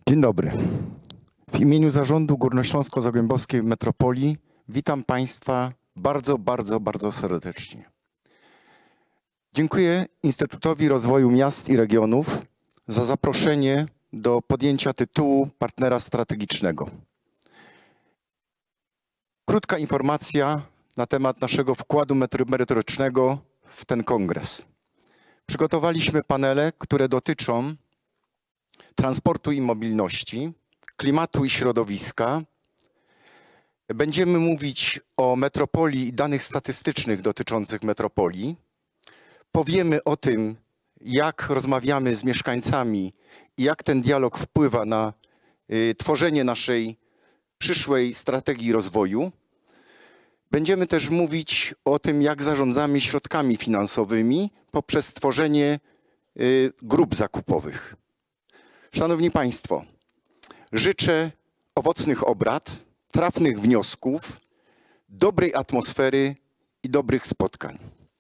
Dzień dobry. W imieniu Zarządu Górnośląsko-Zagłębowskiej Metropolii witam Państwa bardzo serdecznie. Dziękuję Instytutowi Rozwoju Miast i Regionów za zaproszenie do podjęcia tytułu partnera strategicznego. Krótka informacja na temat naszego wkładu merytorycznego w ten kongres. Przygotowaliśmy panele, które dotyczą transportu i mobilności, klimatu i środowiska. Będziemy mówić o metropolii i danych statystycznych dotyczących metropolii. Powiemy o tym, jak rozmawiamy z mieszkańcami i jak ten dialog wpływa na tworzenie naszej przyszłej strategii rozwoju. Będziemy też mówić o tym, jak zarządzamy środkami finansowymi poprzez tworzenie grup zakupowych. Szanowni Państwo, życzę owocnych obrad, trafnych wniosków, dobrej atmosfery i dobrych spotkań.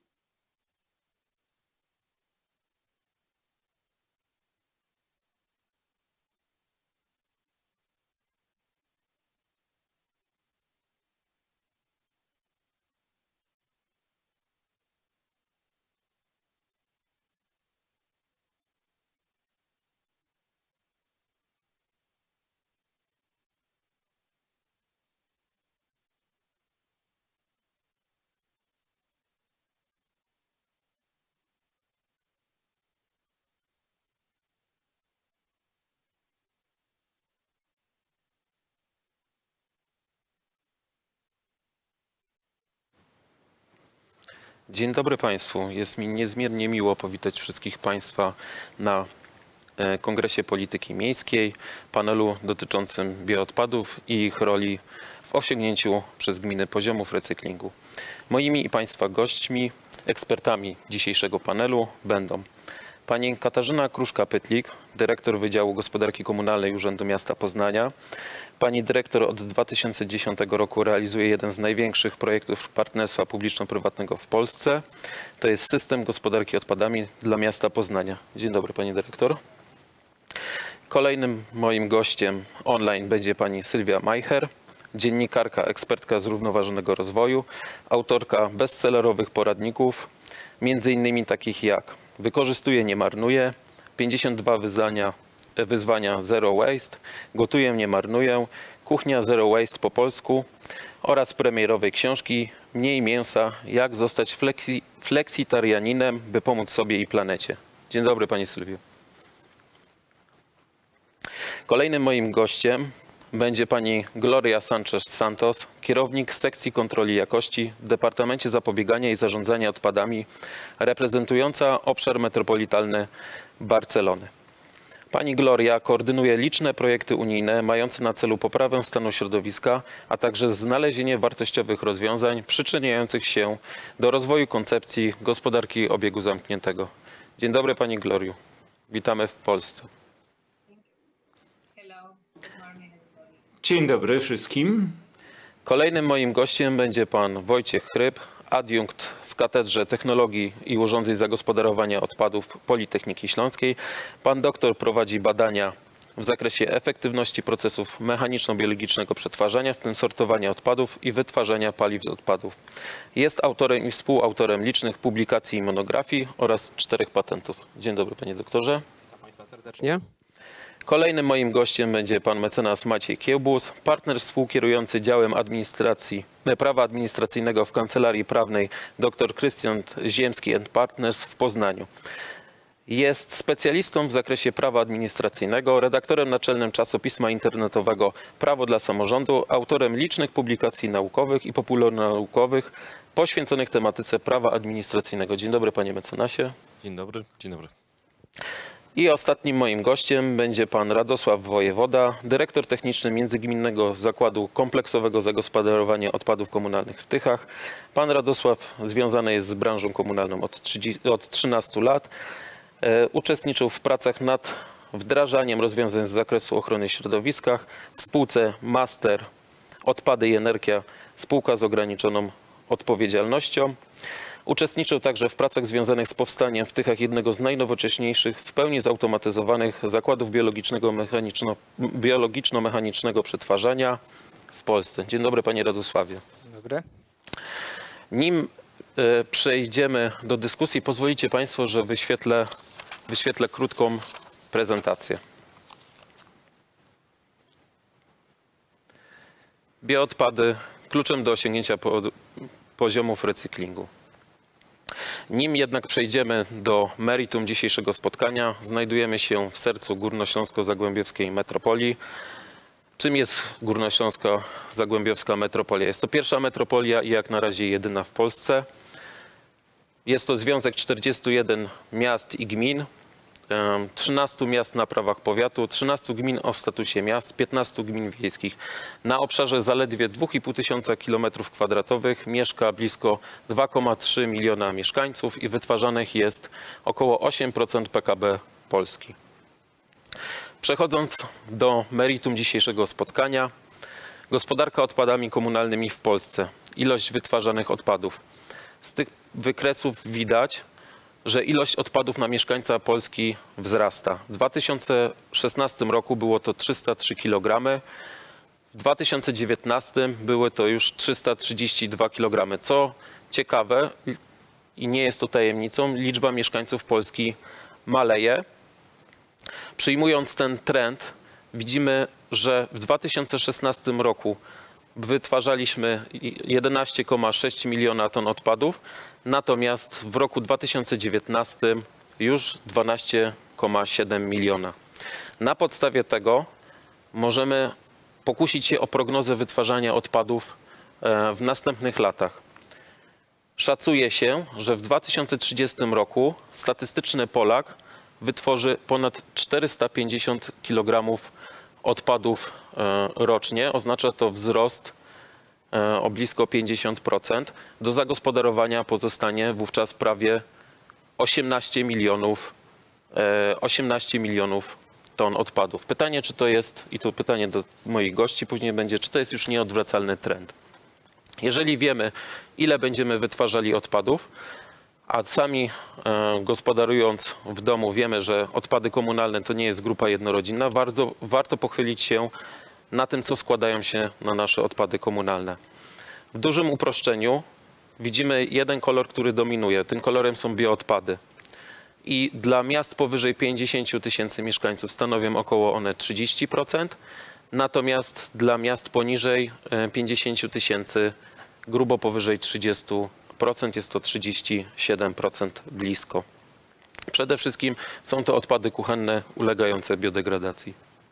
Dzień dobry Państwu. Jest mi niezmiernie miło powitać wszystkich Państwa na Kongresie Polityki Miejskiej, panelu dotyczącym bioodpadów i ich roli w osiągnięciu przez gminy poziomów recyklingu. Moimi i Państwa gośćmi, ekspertami dzisiejszego panelu będą pani Katarzyna Kruszka-Pytlik, dyrektor Wydziału Gospodarki Komunalnej Urzędu Miasta Poznania. Pani dyrektor od 2010 roku realizuje jeden z największych projektów partnerstwa publiczno-prywatnego w Polsce. To jest system gospodarki odpadami dla miasta Poznania. Dzień dobry pani dyrektor. Kolejnym moim gościem online będzie pani Sylwia Majcher, dziennikarka, ekspertka zrównoważonego rozwoju, autorka bestsellerowych poradników, między innymi takich jak Wykorzystuję, nie marnuję, 52 wyzwania Zero Waste, Gotuję, nie marnuję, Kuchnia Zero Waste po polsku oraz premierowej książki Mniej mięsa, jak zostać fleksitarianinem, by pomóc sobie i planecie. Dzień dobry pani Sylwio. Kolejnym moim gościem będzie pani Gloria Sanchez-Santos, kierownik sekcji kontroli jakości w Departamencie Zapobiegania i Zarządzania Odpadami, reprezentująca obszar metropolitalny Barcelony. Pani Gloria koordynuje liczne projekty unijne mające na celu poprawę stanu środowiska, a także znalezienie wartościowych rozwiązań przyczyniających się do rozwoju koncepcji gospodarki obiegu zamkniętego. Dzień dobry pani Gloriu. Witamy w Polsce. Dzień dobry wszystkim. Kolejnym moim gościem będzie pan Wojciech Chryb, adiunkt w Katedrze Technologii i Urządzeń Zagospodarowania Odpadów Politechniki Śląskiej. Pan doktor prowadzi badania w zakresie efektywności procesów mechaniczno-biologicznego przetwarzania, w tym sortowania odpadów i wytwarzania paliw z odpadów. Jest autorem i współautorem licznych publikacji i monografii oraz 4 patentów. Dzień dobry panie doktorze. Witam państwa serdecznie. Kolejnym moim gościem będzie pan mecenas Maciej Kiełbus, partner współkierujący działem prawa administracyjnego w Kancelarii Prawnej dr Krystian Ziemski & Partners w Poznaniu. Jest specjalistą w zakresie prawa administracyjnego, redaktorem naczelnym czasopisma internetowego Prawo dla Samorządu, autorem licznych publikacji naukowych i popularnonaukowych poświęconych tematyce prawa administracyjnego. Dzień dobry panie mecenasie. Dzień dobry, dzień dobry. I ostatnim moim gościem będzie pan Radosław Wojewoda, dyrektor techniczny Międzygminnego Zakładu Kompleksowego Zagospodarowania Odpadów Komunalnych w Tychach. Pan Radosław związany jest z branżą komunalną od 13 lat. Uczestniczył w pracach nad wdrażaniem rozwiązań z zakresu ochrony środowiska w spółce Master Odpady i Energia, spółka z ograniczoną odpowiedzialnością. Uczestniczył także w pracach związanych z powstaniem w Tychach jednego z najnowocześniejszych, w pełni zautomatyzowanych zakładów biologiczno-mechanicznego przetwarzania w Polsce. Dzień dobry, panie Radosławie. Dzień dobry. Nim przejdziemy do dyskusji, pozwolicie państwo, że wyświetlę krótką prezentację. Bioodpady kluczem do osiągnięcia poziomów recyklingu. Nim jednak przejdziemy do meritum dzisiejszego spotkania, znajdujemy się w sercu Górnośląsko-Zagłębiowskiej metropolii. Czym jest Górnośląsko-Zagłębiowska metropolia? Jest to pierwsza metropolia i jak na razie jedyna w Polsce. Jest to związek 41 miast i gmin, 13 miast na prawach powiatu, 13 gmin o statusie miast, 15 gmin wiejskich. Na obszarze zaledwie 2,5 tysiąca km² mieszka blisko 2,3 miliona mieszkańców i wytwarzanych jest około 8% PKB Polski. Przechodząc do meritum dzisiejszego spotkania, gospodarka odpadami komunalnymi w Polsce, ilość wytwarzanych odpadów. Z tych wykresów widać, że ilość odpadów na mieszkańca Polski wzrasta. W 2016 roku było to 303 kg, w 2019 były to już 332 kg. Co ciekawe i nie jest to tajemnicą, liczba mieszkańców Polski maleje. Przyjmując ten trend, widzimy, że w 2016 roku wytwarzaliśmy 11,6 miliona ton odpadów, natomiast w roku 2019 już 12,7 miliona. Na podstawie tego możemy pokusić się o prognozę wytwarzania odpadów w następnych latach. Szacuje się, że w 2030 roku statystyczny Polak wytworzy ponad 450 kg odpadów rocznie. Oznacza to wzrost o blisko 50%. Do zagospodarowania pozostanie wówczas prawie 18 milionów ton odpadów. Pytanie, czy to jest, i to pytanie do moich gości później będzie, czy to jest już nieodwracalny trend. Jeżeli wiemy, ile będziemy wytwarzali odpadów, a sami gospodarując w domu wiemy, że odpady komunalne to nie jest grupa jednorodzinna, warto pochylić się na tym, co składają się na nasze odpady komunalne. W dużym uproszczeniu widzimy jeden kolor, który dominuje. Tym kolorem są bioodpady. I dla miast powyżej 50 tysięcy mieszkańców stanowią około one 30%, natomiast dla miast poniżej 50 tysięcy grubo powyżej 30%, jest to 37% blisko. Przede wszystkim są to odpady kuchenne ulegające biodegradacji.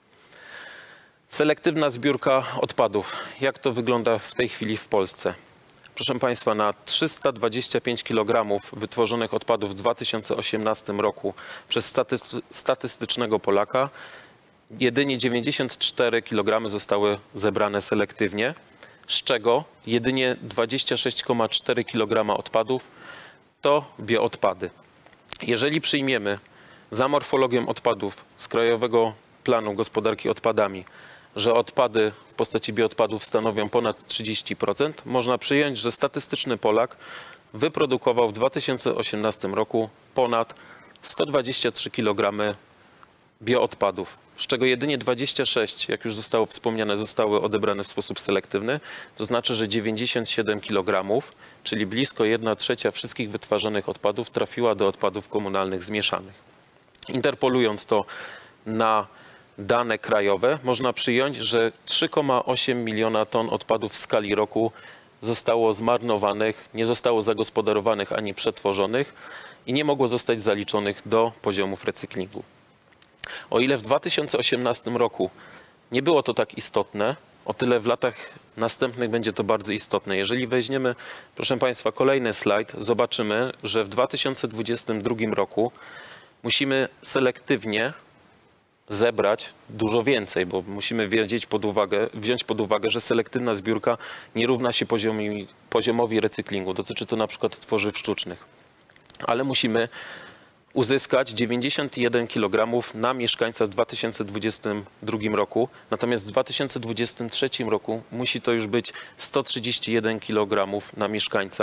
Selektywna zbiórka odpadów. Jak to wygląda w tej chwili w Polsce? Proszę Państwa, na 325 kg wytworzonych odpadów w 2018 roku przez statystycznego Polaka jedynie 94 kg zostały zebrane selektywnie, z czego jedynie 26,4 kg odpadów to bioodpady. Jeżeli przyjmiemy za morfologią odpadów z Krajowego Planu Gospodarki Odpadami, że odpady w postaci bioodpadów stanowią ponad 30%, można przyjąć, że statystyczny Polak wyprodukował w 2018 roku ponad 123 kg bioodpadów, z czego jedynie 26, jak już zostało wspomniane, zostały odebrane w sposób selektywny. To znaczy, że 97 kg, czyli blisko 1/3 wszystkich wytwarzanych odpadów trafiła do odpadów komunalnych zmieszanych. Interpolując to na dane krajowe, można przyjąć, że 3,8 miliona ton odpadów w skali roku zostało zmarnowanych, nie zostało zagospodarowanych ani przetworzonych i nie mogło zostać zaliczonych do poziomów recyklingu. O ile w 2018 roku nie było to tak istotne, o tyle w latach następnych będzie to bardzo istotne. Jeżeli weźmiemy, proszę Państwa, kolejny slajd, zobaczymy, że w 2022 roku musimy selektywnie zebrać dużo więcej, bo musimy wziąć pod uwagę, że selektywna zbiórka nie równa się poziomowi recyklingu. Dotyczy to na przykład tworzyw sztucznych. Ale musimy uzyskać 91 kg na mieszkańca w 2022 roku, natomiast w 2023 roku musi to już być 131 kg na mieszkańca,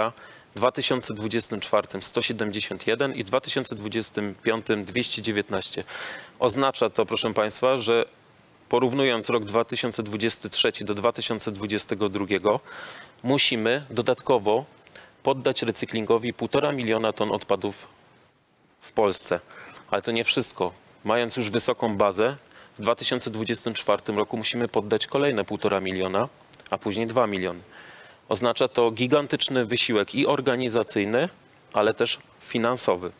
w 2024 171 i w 2025 219. Oznacza to, proszę Państwa, że porównując rok 2023 do 2022 musimy dodatkowo poddać recyklingowi 1,5 miliona ton odpadów w Polsce. Ale to nie wszystko. Mając już wysoką bazę, w 2024 roku musimy poddać kolejne 1,5 miliona, a później 2 miliony. Oznacza to gigantyczny wysiłek i organizacyjny, ale też finansowy.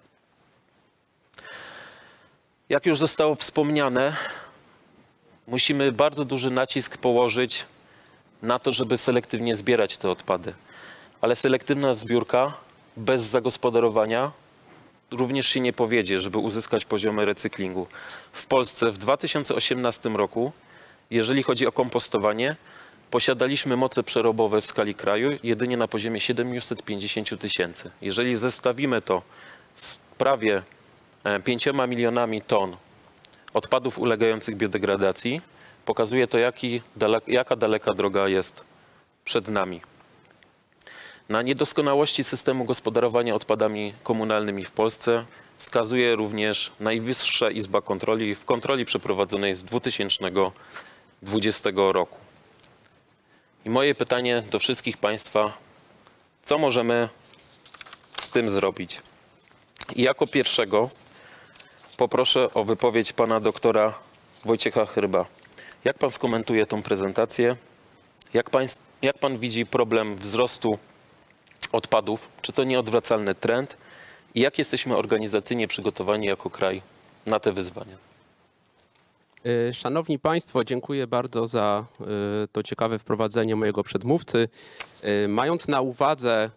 Jak już zostało wspomniane, musimy bardzo duży nacisk położyć na to, żeby selektywnie zbierać te odpady. Ale selektywna zbiórka bez zagospodarowania również się nie powiedzie, żeby uzyskać poziomy recyklingu. W Polsce w 2018 roku, jeżeli chodzi o kompostowanie, posiadaliśmy moce przerobowe w skali kraju jedynie na poziomie 750 000. Jeżeli zestawimy to z prawie 5 milionami ton odpadów ulegających biodegradacji, pokazuje to, jaka daleka droga jest przed nami. Na niedoskonałości systemu gospodarowania odpadami komunalnymi w Polsce wskazuje również Najwyższa Izba Kontroli w kontroli przeprowadzonej z 2020 roku. I moje pytanie do wszystkich Państwa, co możemy z tym zrobić? I jako pierwszego poproszę o wypowiedź pana doktora Wojciecha Hryba. Jak pan skomentuje tą prezentację? Jak pan widzi problem wzrostu odpadów? Czy to nieodwracalny trend? I jak jesteśmy organizacyjnie przygotowani jako kraj na te wyzwania? Szanowni Państwo, dziękuję bardzo za to ciekawe wprowadzenie mojego przedmówcy. Mając na uwadze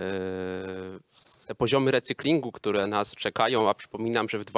te poziomy recyklingu, które nas czekają, a przypominam, że w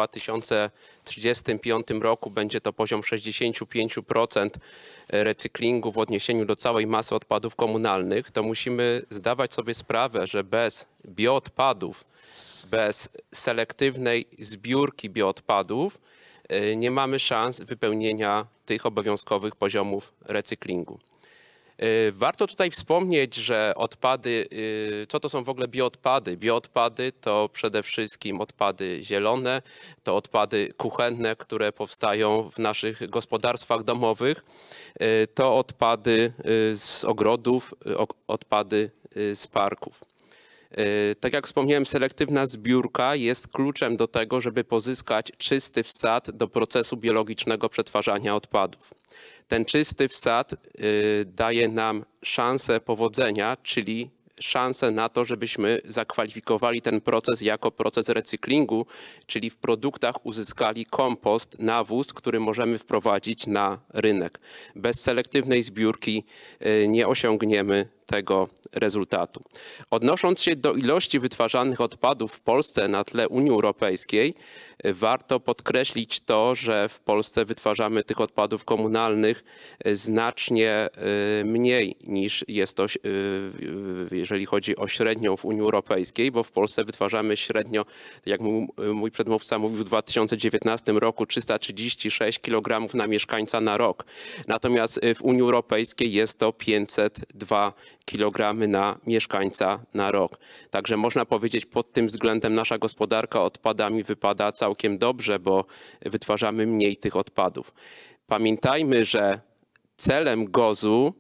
2035 roku będzie to poziom 65% recyklingu w odniesieniu do całej masy odpadów komunalnych, to musimy zdawać sobie sprawę, że bez bioodpadów, bez selektywnej zbiórki bioodpadów nie mamy szans wypełnienia tych obowiązkowych poziomów recyklingu. Warto tutaj wspomnieć, że odpady, co to są w ogóle bioodpady? Bioodpady to przede wszystkim odpady zielone, to odpady kuchenne, które powstają w naszych gospodarstwach domowych, to odpady z ogrodów, odpady z parków. Tak jak wspomniałem, selektywna zbiórka jest kluczem do tego, żeby pozyskać czysty wsad do procesu biologicznego przetwarzania odpadów. Ten czysty wsad daje nam szansę powodzenia, czyli szansę na to, żebyśmy zakwalifikowali ten proces jako proces recyklingu, czyli w produktach uzyskali kompost, nawóz, który możemy wprowadzić na rynek. Bez selektywnej zbiórki nie osiągniemy tego rezultatu. Odnosząc się do ilości wytwarzanych odpadów w Polsce na tle Unii Europejskiej, warto podkreślić to, że w Polsce wytwarzamy tych odpadów komunalnych znacznie mniej niż jest to, jeżeli chodzi o średnią w Unii Europejskiej, bo w Polsce wytwarzamy średnio, jak mój przedmówca mówił, w 2019 roku 336 kg na mieszkańca na rok. Natomiast w Unii Europejskiej jest to 502 kg na mieszkańca na rok. Także można powiedzieć, pod tym względem nasza gospodarka odpadami wypada całkiem dobrze, bo wytwarzamy mniej tych odpadów. Pamiętajmy, że celem GOZ-u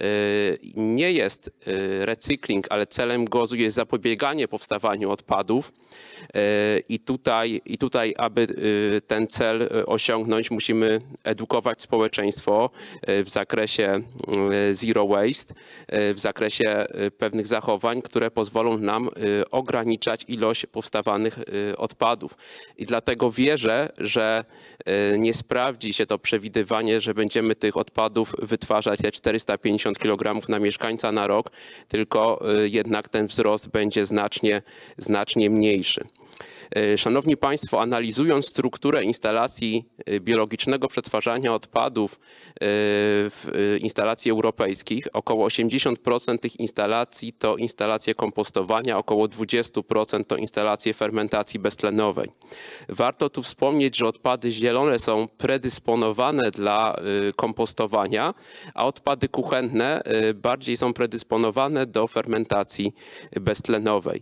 nie jest recykling, ale celem GOZ-u jest zapobieganie powstawaniu odpadów i tutaj, aby ten cel osiągnąć, musimy edukować społeczeństwo w zakresie zero waste, w zakresie pewnych zachowań, które pozwolą nam ograniczać ilość powstawanych odpadów. I dlatego wierzę, że nie sprawdzi się to przewidywanie, że będziemy tych odpadów wytwarzać 450 kg na mieszkańca na rok, tylko jednak ten wzrost będzie znacznie mniejszy. Szanowni Państwo, analizując strukturę instalacji biologicznego przetwarzania odpadów w instalacji europejskich, około 80% tych instalacji to instalacje kompostowania, około 20% to instalacje fermentacji beztlenowej. Warto tu wspomnieć, że odpady zielone są predysponowane dla kompostowania, a odpady kuchenne bardziej są predysponowane do fermentacji beztlenowej.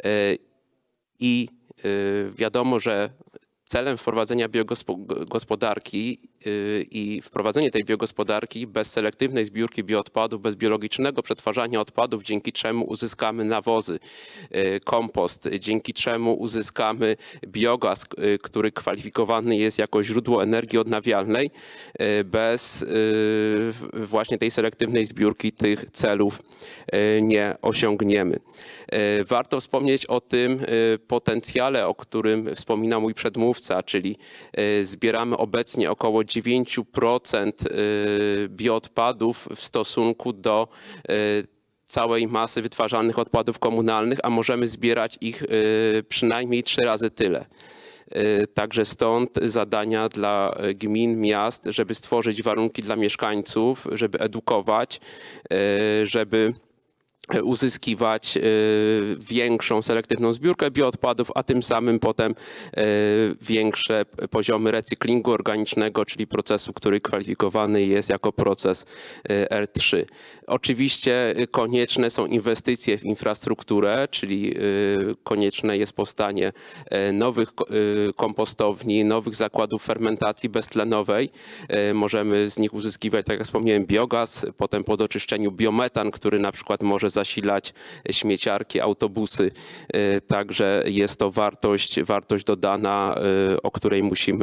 I wiadomo, że celem wprowadzenia biogospodarki i wprowadzenie tej biogospodarki bez selektywnej zbiórki bioodpadów, bez biologicznego przetwarzania odpadów, dzięki czemu uzyskamy nawozy, kompost, dzięki czemu uzyskamy biogaz, który kwalifikowany jest jako źródło energii odnawialnej, bez właśnie tej selektywnej zbiórki tych celów nie osiągniemy. Warto wspomnieć o tym potencjale, o którym wspominał mój przedmówca, czyli zbieramy obecnie około 9% bioodpadów w stosunku do całej masy wytwarzanych odpadów komunalnych, a możemy zbierać ich przynajmniej 3 razy tyle. Także stąd zadania dla gmin, miast, żeby stworzyć warunki dla mieszkańców, żeby edukować, żeby uzyskiwać większą selektywną zbiórkę bioodpadów, a tym samym potem większe poziomy recyklingu organicznego, czyli procesu, który kwalifikowany jest jako proces R3. Oczywiście konieczne są inwestycje w infrastrukturę, czyli konieczne jest powstanie nowych kompostowni, nowych zakładów fermentacji beztlenowej. Możemy z nich uzyskiwać, tak jak wspomniałem, biogaz, potem po doczyszczeniu biometan, który na przykład może zasilać śmieciarki, autobusy. Także jest to wartość dodana, o której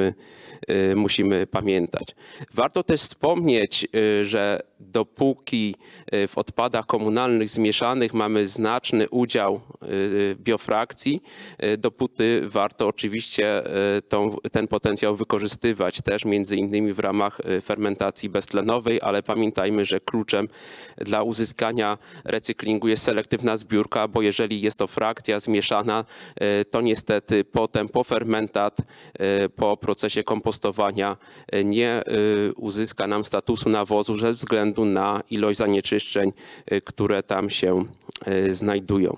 musimy pamiętać. Warto też wspomnieć, że dopóki w odpadach komunalnych zmieszanych mamy znaczny udział biofrakcji, dopóty warto oczywiście ten potencjał wykorzystywać też między innymi w ramach fermentacji beztlenowej, ale pamiętajmy, że kluczem dla uzyskania recyklingu jest selektywna zbiórka, bo jeżeli jest to frakcja zmieszana, to niestety potem po fermentat, po procesie kompostowania nie uzyska nam statusu nawozu ze względu na ilość zanieczyszczeń, które tam się znajdują.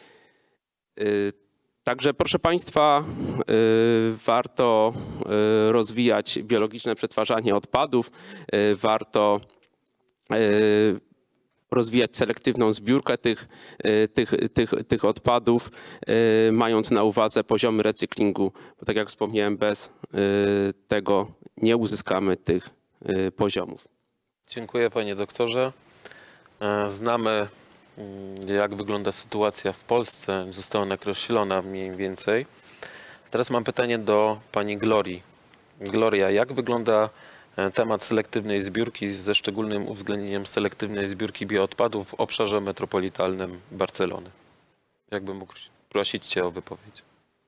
Także proszę Państwa, warto rozwijać biologiczne przetwarzanie odpadów, warto rozwijać selektywną zbiórkę tych odpadów, mając na uwadze poziomy recyklingu, bo tak jak wspomniałem, bez tego nie uzyskamy tych poziomów. Dziękuję panie doktorze. Znamy, jak wygląda sytuacja w Polsce, została nakreślona mniej więcej. Teraz mam pytanie do pani Glorii. Gloria, jak wygląda temat selektywnej zbiórki ze szczególnym uwzględnieniem selektywnej zbiórki bioodpadów w obszarze metropolitalnym Barcelony? Jakbym mógł prosić cię o wypowiedź.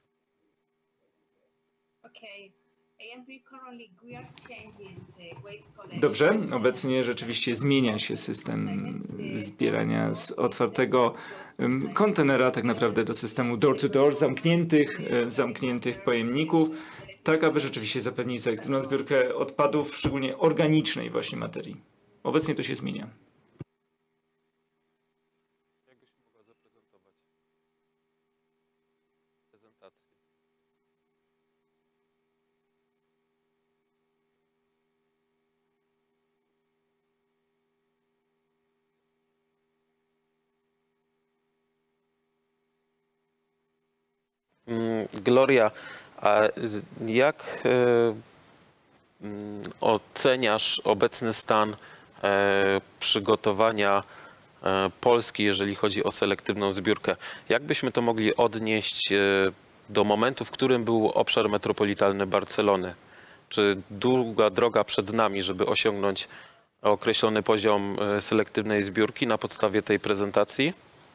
Dobrze, obecnie rzeczywiście zmienia się system zbierania z otwartego kontenera tak naprawdę do systemu door-to-door, zamkniętych pojemników, tak aby rzeczywiście zapewnić selektywną zbiórkę odpadów, szczególnie organicznej właśnie materii. Obecnie to się zmienia. Jakbyś mogła zaprezentować prezentację? Gloria, a jak oceniasz obecny stan przygotowania Polski, jeżeli chodzi o selektywną zbiórkę? Jak byśmy to mogli odnieść do momentu, w którym był obszar metropolitalny Barcelony? Czy długa droga przed nami, żeby osiągnąć określony poziom selektywnej zbiórki na podstawie tej prezentacji?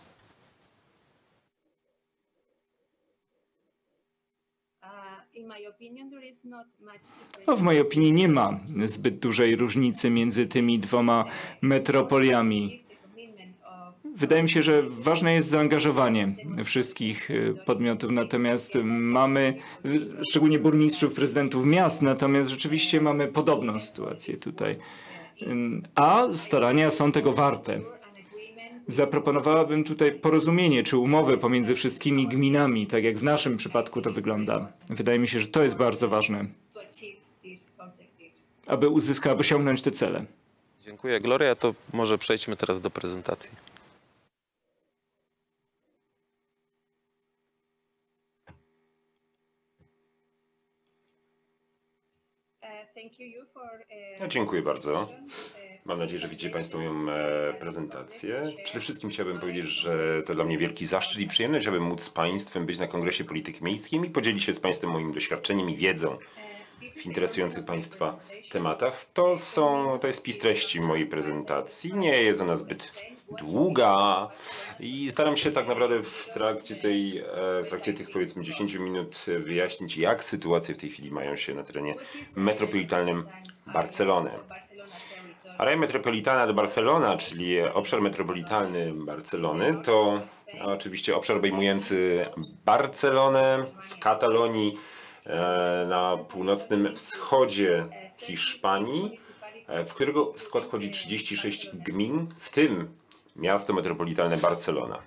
W mojej opinii nie ma zbyt dużej różnicy między tymi dwoma metropoliami. Wydaje mi się, że ważne jest zaangażowanie wszystkich podmiotów, natomiast mamy, szczególnie burmistrzów, prezydentów miast, natomiast rzeczywiście mamy podobną sytuację tutaj. A starania są tego warte. Zaproponowałabym tutaj porozumienie czy umowę pomiędzy wszystkimi gminami, tak jak w naszym przypadku to wygląda. Wydaje mi się, że to jest bardzo ważne, aby osiągnąć te cele. Dziękuję, Gloria. To może przejdźmy teraz do prezentacji. Dziękuję bardzo. Mam nadzieję, że widzicie Państwo moją prezentację. Przede wszystkim chciałbym powiedzieć, że to dla mnie wielki zaszczyt i przyjemność, aby móc z Państwem być na Kongresie Polityki Miejskiej i podzielić się z Państwem moim doświadczeniem i wiedzą w interesujących Państwa tematach. To jest spis treści mojej prezentacji. Nie jest ona zbyt długa i staram się tak naprawdę w trakcie tych powiedzmy 10 minut wyjaśnić, jak sytuacje w tej chwili mają się na terenie metropolitalnym Barcelony. Area Metropolitana de Barcelona, czyli obszar metropolitalny Barcelony, to oczywiście obszar obejmujący Barcelonę w Katalonii, na północnym wschodzie Hiszpanii, w którego skład wchodzi 36 gmin, w tym miasto metropolitalne Barcelona.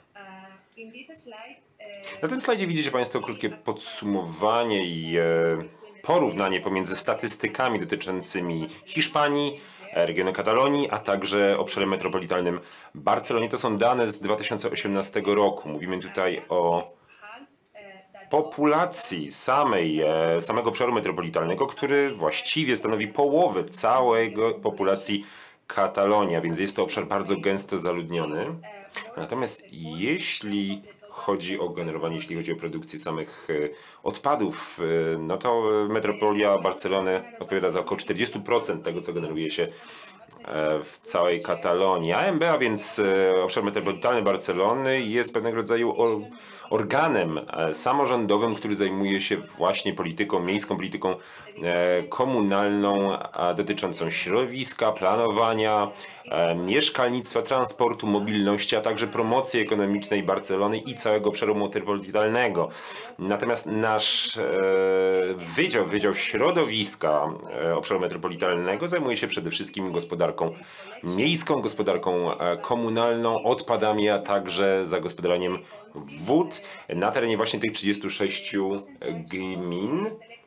Na tym slajdzie widzicie Państwo krótkie podsumowanie i porównanie pomiędzy statystykami dotyczącymi Hiszpanii, regionu Katalonii, a także obszarem metropolitalnym Barcelonie. To są dane z 2018 roku. Mówimy tutaj o populacji samego obszaru metropolitalnego, który właściwie stanowi połowę całej populacji Katalonii, a więc jest to obszar bardzo gęsto zaludniony. Natomiast jeśli chodzi o generowanie, jeśli chodzi o produkcję samych odpadów, no to metropolia Barcelony odpowiada za około 40% tego, co generuje się w całej Katalonii. AMB, a więc obszar metropolitalny Barcelony, jest pewnego rodzaju organem samorządowym, który zajmuje się właśnie miejską polityką komunalną dotyczącą środowiska, planowania, mieszkalnictwa, transportu, mobilności, a także promocji ekonomicznej Barcelony i całego obszaru metropolitalnego. Natomiast nasz Wydział Środowiska obszaru metropolitalnego zajmuje się przede wszystkim gospodarką miejską, gospodarką komunalną, odpadami, a także zagospodarowaniem wód na terenie właśnie tych 36 gmin.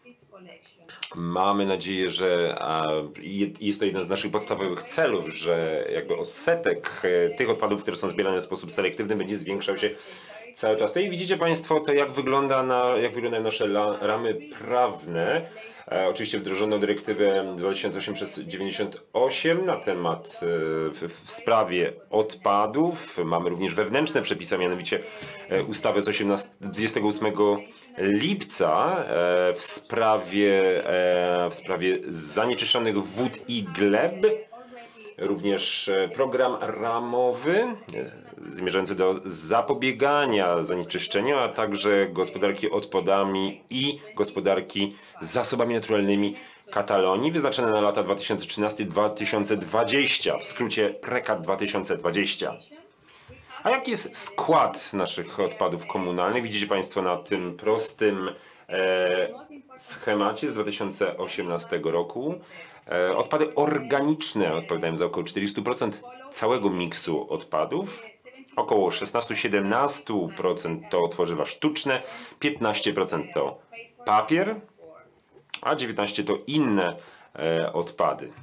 Mamy nadzieję, że jest to jeden z naszych podstawowych celów, że jakby odsetek tych odpadów, które są zbierane w sposób selektywny, będzie zwiększał się cały czas. Tutaj widzicie Państwo to, jak wyglądają nasze ramy prawne. Oczywiście wdrożono dyrektywę 2008/98 na temat w sprawie odpadów. Mamy również wewnętrzne przepisy, a mianowicie ustawę z 28 lipca w sprawie zanieczyszczonych wód i gleb. Również program ramowy zmierzający do zapobiegania zanieczyszczeniu, a także gospodarki odpadami i gospodarki zasobami naturalnymi Katalonii, wyznaczone na lata 2013-2020, w skrócie PRECAT 2020. A jaki jest skład naszych odpadów komunalnych? Widzicie Państwo na tym prostym schemacie z 2018 roku. Odpady organiczne odpowiadają za około 40% całego miksu odpadów. Około 16-17% to tworzywa sztuczne, 15% to papier, a 19% to inne odpady.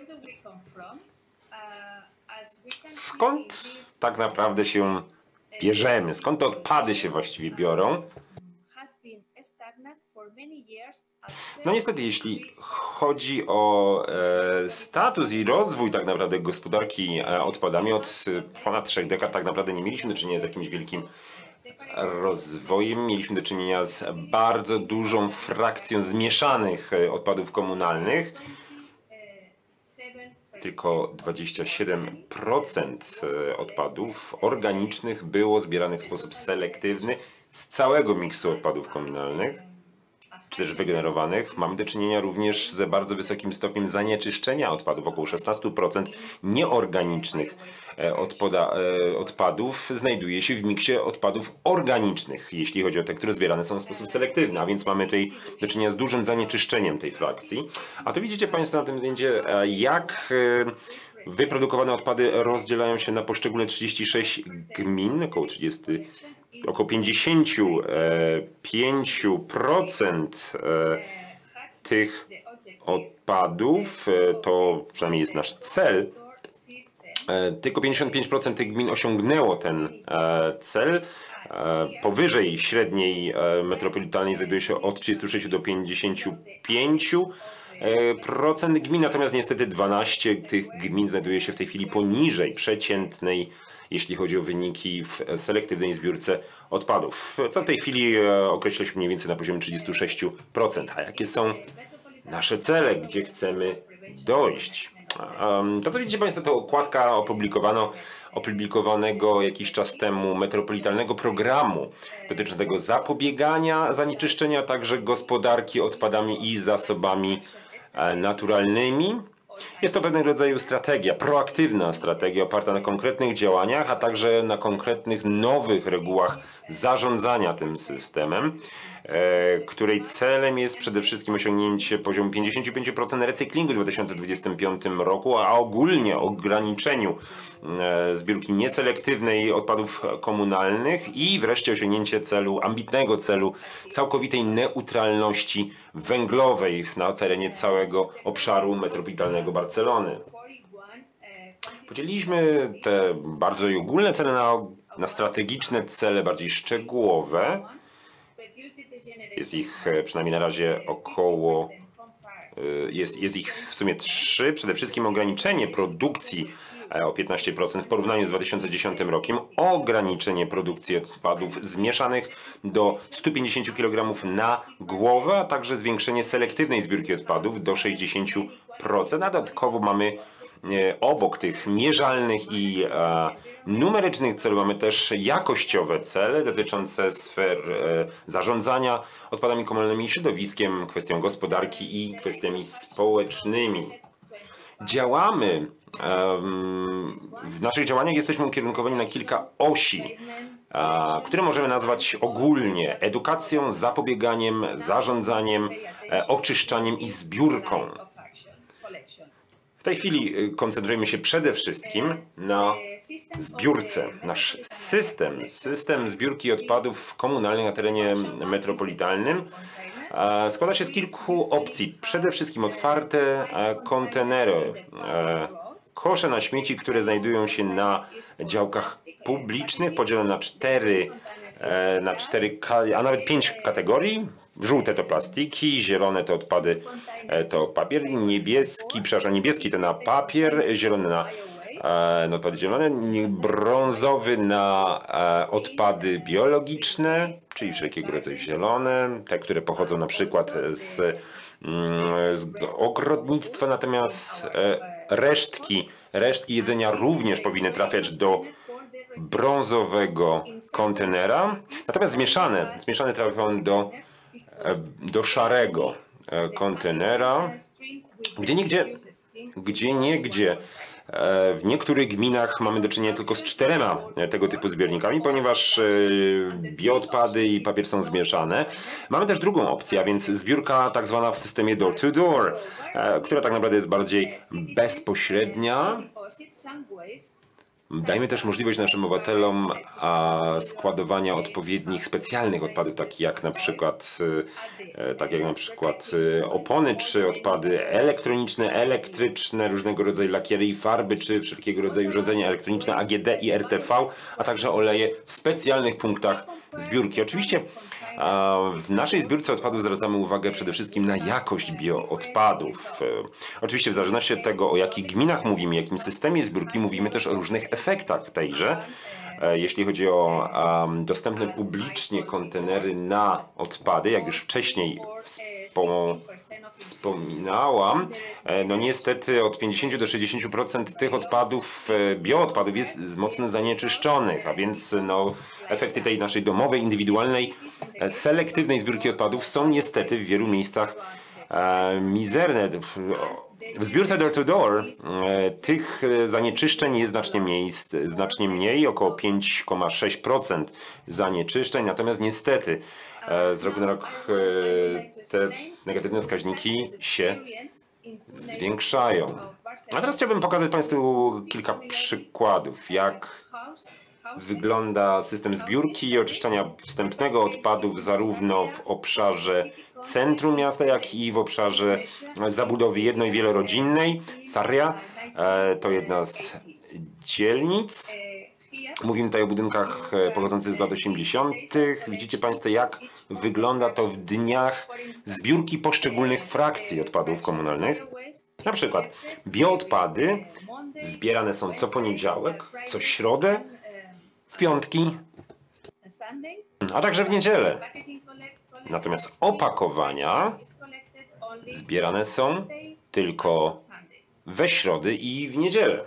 Skąd tak naprawdę się bierzemy? Skąd te odpady się właściwie biorą? No niestety, jeśli chodzi o status i rozwój tak naprawdę gospodarki odpadami, od ponad 3 dekad tak naprawdę nie mieliśmy do czynienia z jakimś wielkim rozwojem. Mieliśmy do czynienia z bardzo dużą frakcją zmieszanych odpadów komunalnych. Tylko 27% odpadów organicznych było zbieranych w sposób selektywny z całego miksu odpadów komunalnych, czy też wygenerowanych. Mamy do czynienia również z bardzo wysokim stopniem zanieczyszczenia odpadów, około 16% nieorganicznych odpadów znajduje się w miksie odpadów organicznych, jeśli chodzi o te, które zbierane są w sposób selektywny, a więc mamy tutaj do czynienia z dużym zanieczyszczeniem tej frakcji. A tu widzicie Państwo na tym zdjęciu, jak wyprodukowane odpady rozdzielają się na poszczególne 36 gmin, około 55% tych odpadów, to przynajmniej jest nasz cel, tylko 55% tych gmin osiągnęło ten cel. Powyżej średniej metropolitalnej znajduje się od 36 do 55% gmin, natomiast niestety 12 tych gmin znajduje się w tej chwili poniżej przeciętnej, jeśli chodzi o wyniki w selektywnej zbiórce odpadów, co w tej chwili określiliśmy mniej więcej na poziomie 36%. A jakie są nasze cele, gdzie chcemy dojść? To widzicie Państwo, to okładka opublikowanego jakiś czas temu metropolitalnego programu dotyczącego zapobiegania zanieczyszczenia, a także gospodarki odpadami i zasobami naturalnymi. Jest to pewnego rodzaju strategia, proaktywna strategia oparta na konkretnych działaniach, a także na konkretnych nowych regułach zarządzania tym systemem, której celem jest przede wszystkim osiągnięcie poziomu 55% recyklingu w 2025 roku, a ogólnie ograniczeniu zbiórki nieselektywnej odpadów komunalnych i wreszcie osiągnięcie ambitnego celu całkowitej neutralności węglowej na terenie całego obszaru metropolitalnego Barcelony. Podzieliliśmy te bardzo ogólne cele na strategiczne cele bardziej szczegółowe. Jest ich przynajmniej na razie około, jest ich w sumie 3. Przede wszystkim ograniczenie produkcji o 15% w porównaniu z 2010 rokiem, ograniczenie produkcji odpadów zmieszanych do 150 kg na głowę, a także zwiększenie selektywnej zbiórki odpadów do 60%. A dodatkowo mamy obok tych mierzalnych i numerycznych celów mamy też jakościowe cele dotyczące sfer zarządzania odpadami komunalnymi, środowiskiem, kwestią gospodarki i kwestiami społecznymi. Działamy, w naszych działaniach jesteśmy ukierunkowani na kilka osi, które możemy nazwać ogólnie edukacją, zapobieganiem, zarządzaniem, oczyszczaniem i zbiórką. W tej chwili koncentrujemy się przede wszystkim na zbiórce. Nasz system zbiórki odpadów komunalnych na terenie metropolitalnym składa się z kilku opcji. Przede wszystkim otwarte kontenery, kosze na śmieci, które znajdują się na działkach publicznych, podzielone na 4, a nawet 5 kategorii. Żółte to plastiki, zielone to odpady, to papier, niebieski to na papier, zielony na odpady zielone, brązowy na odpady biologiczne, czyli wszelkiego rodzaju zielone, te, które pochodzą na przykład z ogrodnictwa, natomiast resztki jedzenia również powinny trafiać do brązowego kontenera, natomiast zmieszane trafią do szarego kontenera, gdzie niegdzie w niektórych gminach mamy do czynienia tylko z 4 tego typu zbiornikami, ponieważ bioodpady i papier są zmieszane. Mamy też drugą opcję, a więc zbiórka tak zwana w systemie door-to-door, która tak naprawdę jest bardziej bezpośrednia. Dajmy też możliwość naszym obywatelom składowania odpowiednich specjalnych odpadów, takich jak na przykład opony, czy odpady elektroniczne, elektryczne, różnego rodzaju lakiery i farby, czy wszelkiego rodzaju urządzenia elektroniczne AGD i RTV, a także oleje w specjalnych punktach zbiórki. Oczywiście w naszej zbiórce odpadów zwracamy uwagę przede wszystkim na jakość bioodpadów. Oczywiście w zależności od tego, o jakich gminach mówimy, jakim systemie zbiórki, mówimy też o różnych efektach tejże. Jeśli chodzi o dostępne publicznie kontenery na odpady, jak już wcześniej wspominałam, no niestety od 50 do 60% tych odpadów, bioodpadów jest mocno zanieczyszczonych, a więc no, efekty tej naszej domowej, indywidualnej, selektywnej zbiórki odpadów są niestety w wielu miejscach mizerne. W zbiórce door-to-door tych zanieczyszczeń jest znacznie mniej, około 5,6% zanieczyszczeń, natomiast niestety z roku na rok te negatywne wskaźniki się zwiększają. A teraz chciałbym pokazać Państwu kilka przykładów, jak wygląda system zbiórki i oczyszczania wstępnego odpadów zarówno w obszarze centrum miasta, jak i w obszarze zabudowy jedno- i wielorodzinnej. Sarria to jedna z dzielnic. Mówimy tutaj o budynkach pochodzących z lat 80. Widzicie Państwo, jak wygląda to w dniach zbiórki poszczególnych frakcji odpadów komunalnych. Na przykład bioodpady zbierane są co poniedziałek, co środę, w piątki, a także w niedzielę. Natomiast opakowania zbierane są tylko we środy i w niedzielę.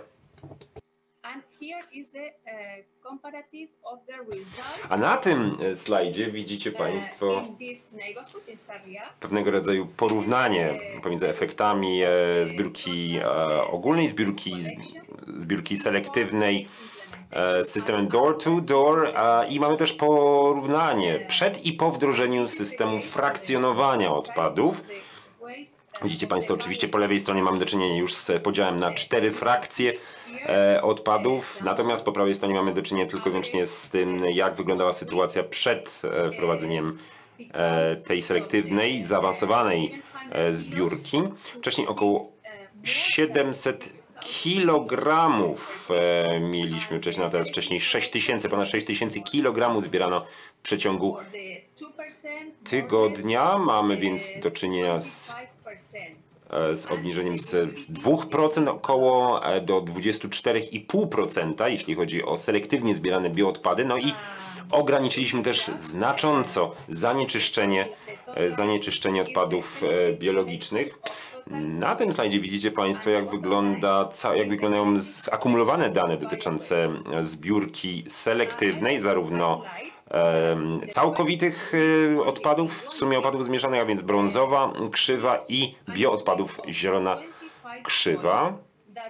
A na tym slajdzie widzicie Państwo pewnego rodzaju porównanie pomiędzy efektami zbiórki ogólnej, zbiórki selektywnej z systemem door-to-door i mamy też porównanie przed i po wdrożeniu systemu frakcjonowania odpadów. Widzicie Państwo, oczywiście po lewej stronie mamy do czynienia już z podziałem na 4 frakcje odpadów, natomiast po prawej stronie mamy do czynienia tylko i wyłącznie z tym, jak wyglądała sytuacja przed wprowadzeniem tej selektywnej, zaawansowanej zbiórki. Wcześniej około 700 kilogramów mieliśmy wcześniej, a teraz wcześniej 6000, ponad 6000 kilogramów zbierano w przeciągu tygodnia. Mamy więc do czynienia z obniżeniem z 2% około do 24,5%, jeśli chodzi o selektywnie zbierane bioodpady. No i ograniczyliśmy też znacząco zanieczyszczenie odpadów biologicznych. Na tym slajdzie widzicie Państwo, jak wyglądają zakumulowane dane dotyczące zbiórki selektywnej, zarówno całkowitych odpadów, w sumie odpadów zmieszanych, a więc brązowa krzywa i bioodpadów zielona krzywa.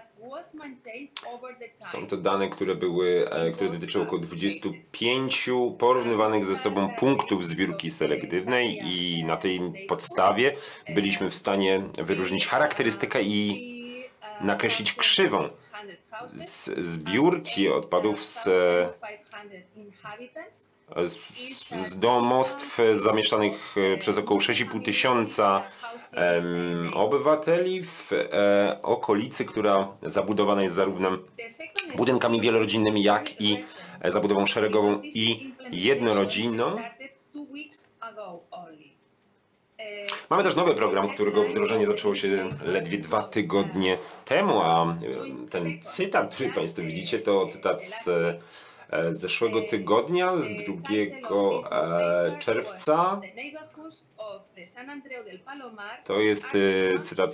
Są to dane, które dotyczyły około 25 porównywanych ze sobą punktów zbiórki selektywnej i na tej podstawie byliśmy w stanie wyróżnić charakterystykę i nakreślić krzywą zbiórki odpadów z domostw zamieszczanych przez około 6,5 tysiąca obywateli w okolicy, która zabudowana jest zarówno budynkami wielorodzinnymi, jak i zabudową szeregową i jednorodzinną. Mamy też nowy program, którego wdrożenie zaczęło się ledwie 2 tygodnie temu, a ten cytat, który Państwo widzicie, to cytat z zeszłego tygodnia, z 2 czerwca. To jest cytat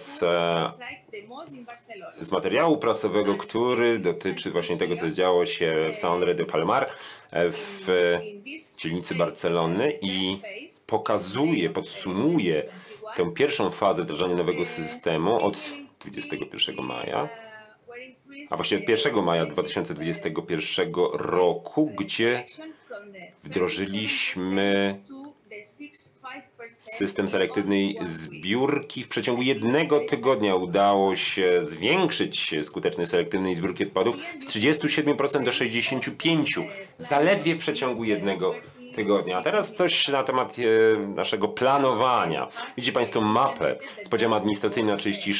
z materiału prasowego, który dotyczy właśnie tego, co działo się w San Andreu de Palomar w dzielnicy Barcelony i podsumuje tę pierwszą fazę wdrażania nowego systemu od 21 maja, a właściwie 1 maja 2021 roku, gdzie wdrożyliśmy system selektywnej zbiórki. W przeciągu 1 tygodnia udało się zwiększyć skuteczność selektywnej zbiórki odpadów z 37% do 65%, zaledwie w przeciągu 1 tygodnia. A teraz coś na temat naszego planowania. Widzicie Państwo mapę z podziałem administracyjnym na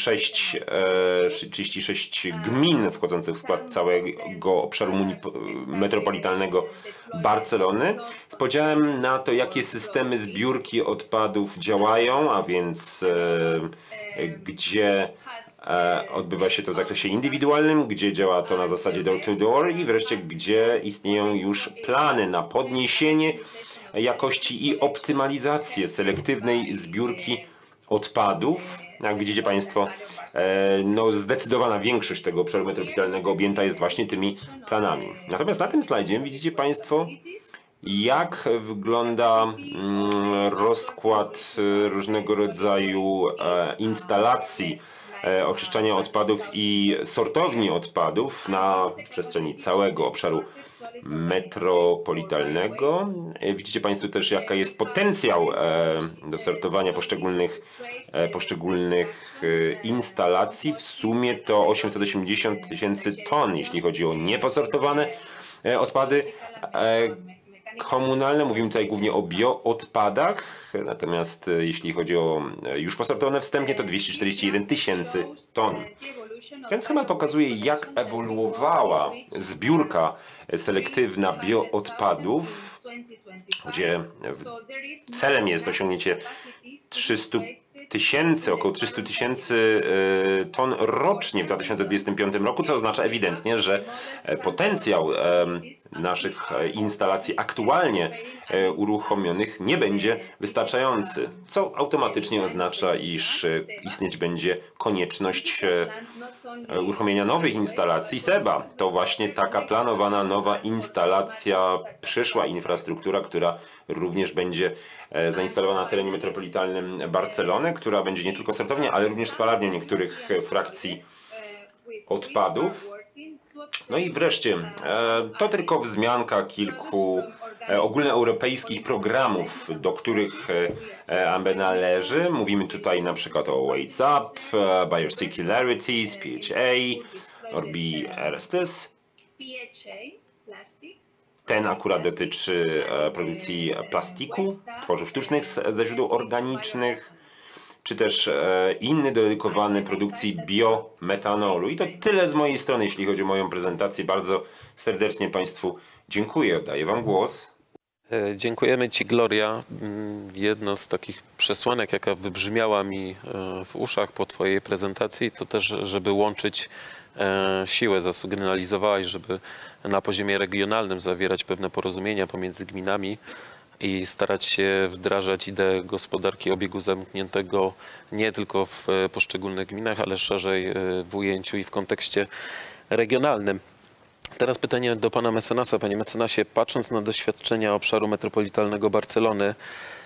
36 gmin wchodzących w skład całego obszaru metropolitalnego Barcelony, z podziałem na to, jakie systemy zbiórki odpadów działają, a więc gdzie odbywa się to w zakresie indywidualnym, gdzie działa to na zasadzie door-to-door i wreszcie gdzie istnieją już plany na podniesienie jakości i optymalizację selektywnej zbiórki odpadów. Jak widzicie Państwo, no zdecydowana większość tego obszaru metropolitalnego objęta jest właśnie tymi planami. Natomiast na tym slajdzie widzicie Państwo, jak wygląda rozkład różnego rodzaju instalacji oczyszczania odpadów i sortowni odpadów na przestrzeni całego obszaru metropolitalnego. Widzicie Państwo też, jaka jest potencjał do sortowania poszczególnych instalacji. W sumie to 880 000 ton, jeśli chodzi o nieposortowane odpady komunalne. Mówimy tutaj głównie o bioodpadach, natomiast jeśli chodzi o już posortowane wstępnie, to 241 000 ton. Ten schemat pokazuje, jak ewoluowała zbiórka selektywna bioodpadów, gdzie celem jest osiągnięcie 300 000, około 300 000 ton rocznie w 2025 roku, co oznacza ewidentnie, że potencjał naszych instalacji aktualnie uruchomionych nie będzie wystarczający, co automatycznie oznacza, iż istnieć będzie konieczność uruchomienia nowych instalacji. SEBA to właśnie taka planowana nowa instalacja, przyszła infrastruktura, która również będzie zainstalowana na terenie metropolitalnym Barcelony, która będzie nie tylko sortownią, ale również spalarnią niektórych frakcji odpadów. No i wreszcie, to tylko wzmianka kilku ogólnoeuropejskich programów, do których AMB należy. Mówimy tutaj na przykład o Waste Up, Biocircularities, PHA, or BRSTS. Ten akurat dotyczy produkcji plastiku, tworzyw sztucznych ze źródeł organicznych, czy też inny dedykowany produkcji biometanolu. I to tyle z mojej strony, jeśli chodzi o moją prezentację. Bardzo serdecznie Państwu dziękuję. Oddaję Wam głos. Dziękujemy Ci, Gloria. Jedno z takich przesłanek, jaka wybrzmiała mi w uszach po Twojej prezentacji, to też, żeby łączyć siłę. Zasygnalizowałaś, żeby na poziomie regionalnym zawierać pewne porozumienia pomiędzy gminami i starać się wdrażać ideę gospodarki obiegu zamkniętego nie tylko w poszczególnych gminach, ale szerzej w ujęciu i w kontekście regionalnym. Teraz pytanie do pana mecenasa. Panie mecenasie, patrząc na doświadczenia obszaru metropolitalnego Barcelony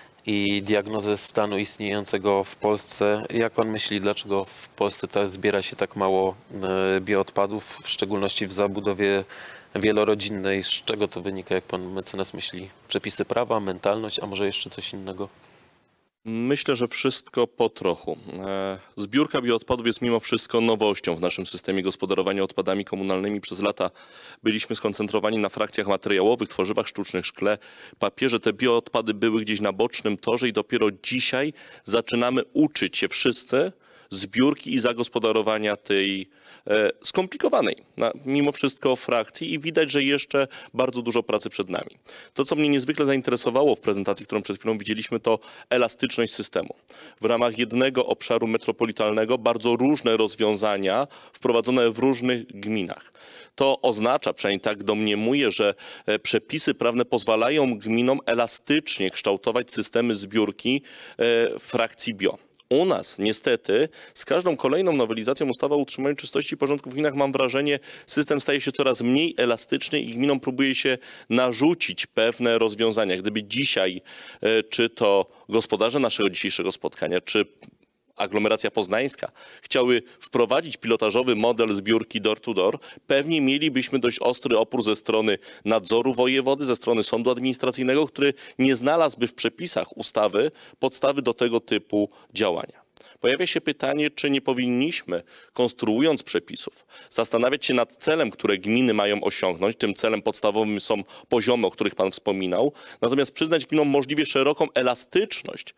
i diagnozę stanu istniejącego w Polsce, jak pan myśli, dlaczego w Polsce zbiera się tak mało bioodpadów, w szczególności w zabudowie wielorodzinnej? Z czego to wynika, jak pan mecenas myśli? Przepisy prawa, mentalność, a może jeszcze coś innego? Myślę, że wszystko po trochu. Zbiórka bioodpadów jest mimo wszystko nowością w naszym systemie gospodarowania odpadami komunalnymi. Przez lata byliśmy skoncentrowani na frakcjach materiałowych, tworzywach sztucznych, szkle, papierze. Te bioodpady były gdzieś na bocznym torze i dopiero dzisiaj zaczynamy uczyć się wszyscy zbiórki i zagospodarowania tej skomplikowanej mimo wszystko frakcji i widać, że jeszcze bardzo dużo pracy przed nami. To, co mnie niezwykle zainteresowało w prezentacji, którą przed chwilą widzieliśmy, to elastyczność systemu. W ramach jednego obszaru metropolitalnego bardzo różne rozwiązania wprowadzone w różnych gminach. To oznacza, przynajmniej tak domniemuję, że przepisy prawne pozwalają gminom elastycznie kształtować systemy zbiórki frakcji bio. U nas niestety z każdą kolejną nowelizacją ustawy o utrzymaniu czystości i porządku w gminach, mam wrażenie, system staje się coraz mniej elastyczny i gminom próbuje się narzucić pewne rozwiązania. Gdyby dzisiaj, czy to gospodarze naszego dzisiejszego spotkania, czy aglomeracja poznańska chciały wprowadzić pilotażowy model zbiórki door to door, pewnie mielibyśmy dość ostry opór ze strony nadzoru wojewody, ze strony sądu administracyjnego, który nie znalazłby w przepisach ustawy podstawy do tego typu działania. Pojawia się pytanie, czy nie powinniśmy, konstruując przepisów, zastanawiać się nad celem, które gminy mają osiągnąć. Tym celem podstawowym są poziomy, o których Pan wspominał, natomiast przyznać gminom możliwie szeroką elastyczność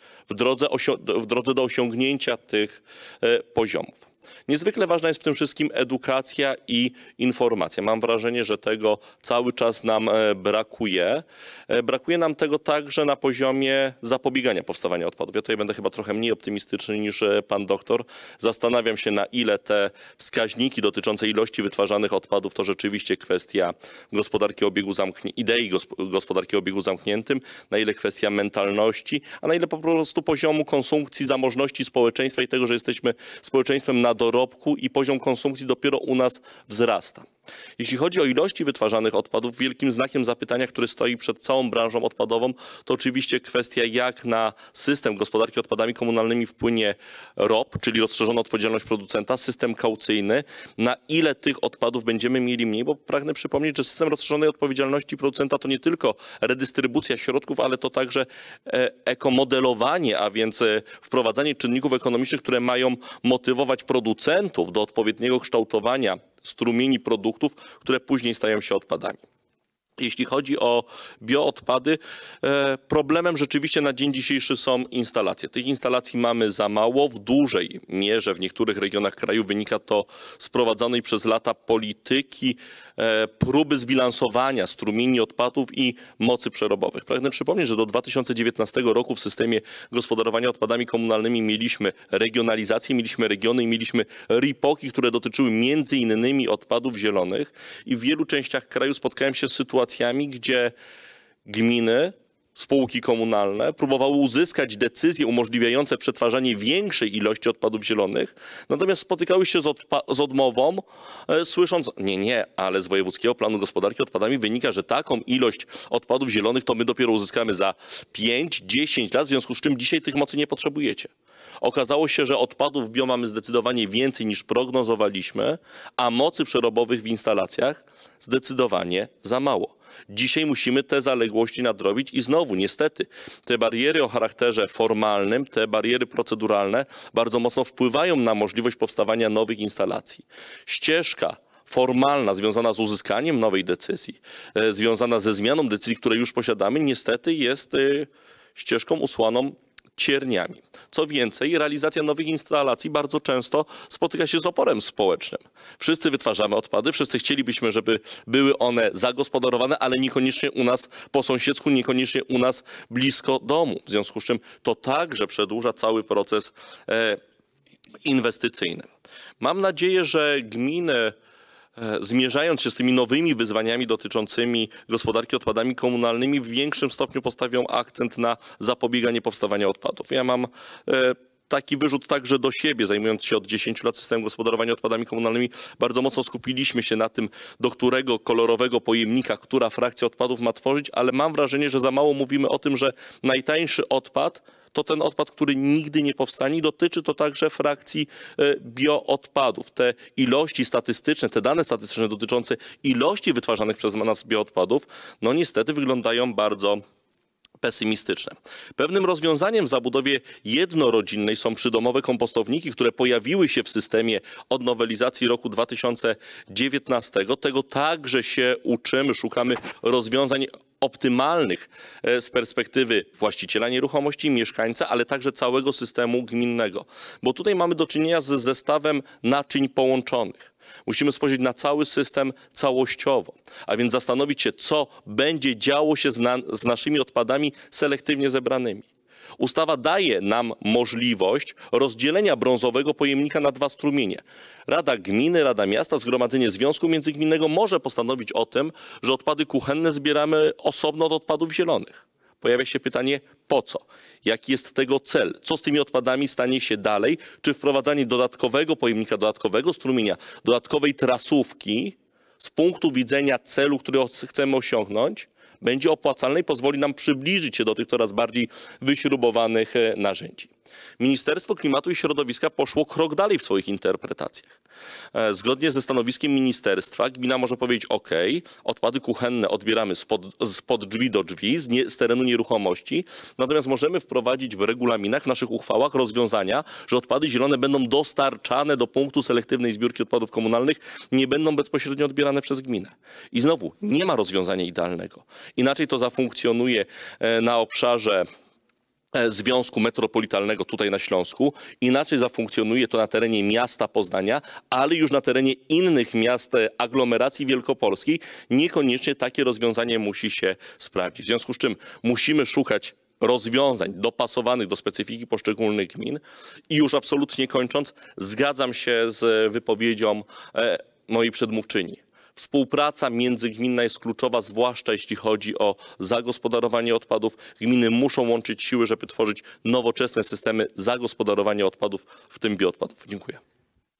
w drodze do osiągnięcia tych poziomów. Niezwykle ważna jest w tym wszystkim edukacja i informacja. Mam wrażenie, że tego cały czas nam brakuje. Brakuje nam tego także na poziomie zapobiegania powstawania odpadów. Ja tutaj będę chyba trochę mniej optymistyczny niż pan doktor. Zastanawiam się, na ile te wskaźniki dotyczące ilości wytwarzanych odpadów to rzeczywiście kwestia gospodarki o obiegu idei gospodarki o obiegu zamkniętym, na ile kwestia mentalności, a na ile po prostu poziomu konsumpcji, zamożności społeczeństwa i tego, że jesteśmy społeczeństwem na dorobku i poziom konsumpcji dopiero u nas wzrasta. Jeśli chodzi o ilości wytwarzanych odpadów, wielkim znakiem zapytania, który stoi przed całą branżą odpadową, to oczywiście kwestia, jak na system gospodarki odpadami komunalnymi wpłynie ROP, czyli rozszerzona odpowiedzialność producenta, system kaucyjny, na ile tych odpadów będziemy mieli mniej, bo pragnę przypomnieć, że system rozszerzonej odpowiedzialności producenta to nie tylko redystrybucja środków, ale to także ekomodelowanie, a więc wprowadzanie czynników ekonomicznych, które mają motywować producentów do odpowiedniego kształtowania strumieni produktów, które później stają się odpadami. Jeśli chodzi o bioodpady, problemem rzeczywiście na dzień dzisiejszy są instalacje. Tych instalacji mamy za mało. W dużej mierze w niektórych regionach kraju wynika to z prowadzonej przez lata polityki próby zbilansowania strumieni odpadów i mocy przerobowych. Pragnę przypomnieć, że do 2019 roku w systemie gospodarowania odpadami komunalnymi mieliśmy regionalizację, mieliśmy regiony i mieliśmy RIPOK-i, które dotyczyły między innymi odpadów zielonych i w wielu częściach kraju spotkałem się z sytuacjami, gdzie gminy, spółki komunalne próbowały uzyskać decyzje umożliwiające przetwarzanie większej ilości odpadów zielonych, natomiast spotykały się z odmową, słysząc, nie, ale z wojewódzkiego planu gospodarki odpadami wynika, że taką ilość odpadów zielonych to my dopiero uzyskamy za 5-10 lat, w związku z czym dzisiaj tych mocy nie potrzebujecie. Okazało się, że odpadów bio mamy zdecydowanie więcej niż prognozowaliśmy, a mocy przerobowych w instalacjach zdecydowanie za mało. Dzisiaj musimy te zaległości nadrobić i znowu niestety te bariery o charakterze formalnym, te bariery proceduralne bardzo mocno wpływają na możliwość powstawania nowych instalacji. Ścieżka formalna związana z uzyskaniem nowej decyzji, związana ze zmianą decyzji, które już posiadamy, niestety jest ścieżką usłaną cierniami. Co więcej, realizacja nowych instalacji bardzo często spotyka się z oporem społecznym. Wszyscy wytwarzamy odpady, wszyscy chcielibyśmy, żeby były one zagospodarowane, ale niekoniecznie u nas po sąsiedzku, niekoniecznie u nas blisko domu. W związku z czym to także przedłuża cały proces inwestycyjny. Mam nadzieję, że gminy, zmierzając się z tymi nowymi wyzwaniami dotyczącymi gospodarki odpadami komunalnymi, w większym stopniu postawią akcent na zapobieganie powstawaniu odpadów. Ja mam taki wyrzut także do siebie, zajmując się od 10 lat systemem gospodarowania odpadami komunalnymi. Bardzo mocno skupiliśmy się na tym, do którego kolorowego pojemnika, która frakcja odpadów ma tworzyć, ale mam wrażenie, że za mało mówimy o tym, że najtańszy odpad to ten odpad, który nigdy nie powstanie. Dotyczy to także frakcji bioodpadów. Te ilości statystyczne, te dane statystyczne dotyczące ilości wytwarzanych przez nas bioodpadów, no niestety wyglądają bardzo pesymistyczne. Pewnym rozwiązaniem w zabudowie jednorodzinnej są przydomowe kompostowniki, które pojawiły się w systemie od nowelizacji roku 2019. Tego także się uczymy, szukamy rozwiązań optymalnych z perspektywy właściciela nieruchomości, mieszkańca, ale także całego systemu gminnego. Bo tutaj mamy do czynienia z zestawem naczyń połączonych. Musimy spojrzeć na cały system całościowo, a więc zastanowić się, co będzie działo się z naszymi odpadami selektywnie zebranymi. Ustawa daje nam możliwość rozdzielenia brązowego pojemnika na dwa strumienie. Rada gminy, Rada miasta, Zgromadzenie Związku Międzygminnego może postanowić o tym, że odpady kuchenne zbieramy osobno od odpadów zielonych. Pojawia się pytanie, po co? Jaki jest tego cel? Co z tymi odpadami stanie się dalej? Czy wprowadzanie dodatkowego pojemnika, dodatkowego strumienia, dodatkowej trasówki z punktu widzenia celu, który chcemy osiągnąć, będzie opłacalne i pozwoli nam przybliżyć się do tych coraz bardziej wyśrubowanych narzędzi. Ministerstwo Klimatu i Środowiska poszło krok dalej w swoich interpretacjach. Zgodnie ze stanowiskiem ministerstwa gmina może powiedzieć, ok, odpady kuchenne odbieramy spod drzwi do drzwi, z terenu nieruchomości, natomiast możemy wprowadzić w regulaminach, w naszych uchwałach rozwiązania, że odpady zielone będą dostarczane do punktu selektywnej zbiórki odpadów komunalnych, nie będą bezpośrednio odbierane przez gminę. I znowu, nie ma rozwiązania idealnego. Inaczej to zafunkcjonuje na obszarze Związku Metropolitalnego tutaj na Śląsku. Inaczej zafunkcjonuje to na terenie miasta Poznania, ale już na terenie innych miast aglomeracji wielkopolskiej niekoniecznie takie rozwiązanie musi się sprawdzić. W związku z czym musimy szukać rozwiązań dopasowanych do specyfiki poszczególnych gmin. I już absolutnie kończąc, zgadzam się z wypowiedzią mojej przedmówczyni. Współpraca międzygminna jest kluczowa, zwłaszcza jeśli chodzi o zagospodarowanie odpadów. Gminy muszą łączyć siły, żeby tworzyć nowoczesne systemy zagospodarowania odpadów, w tym bioodpadów. Dziękuję.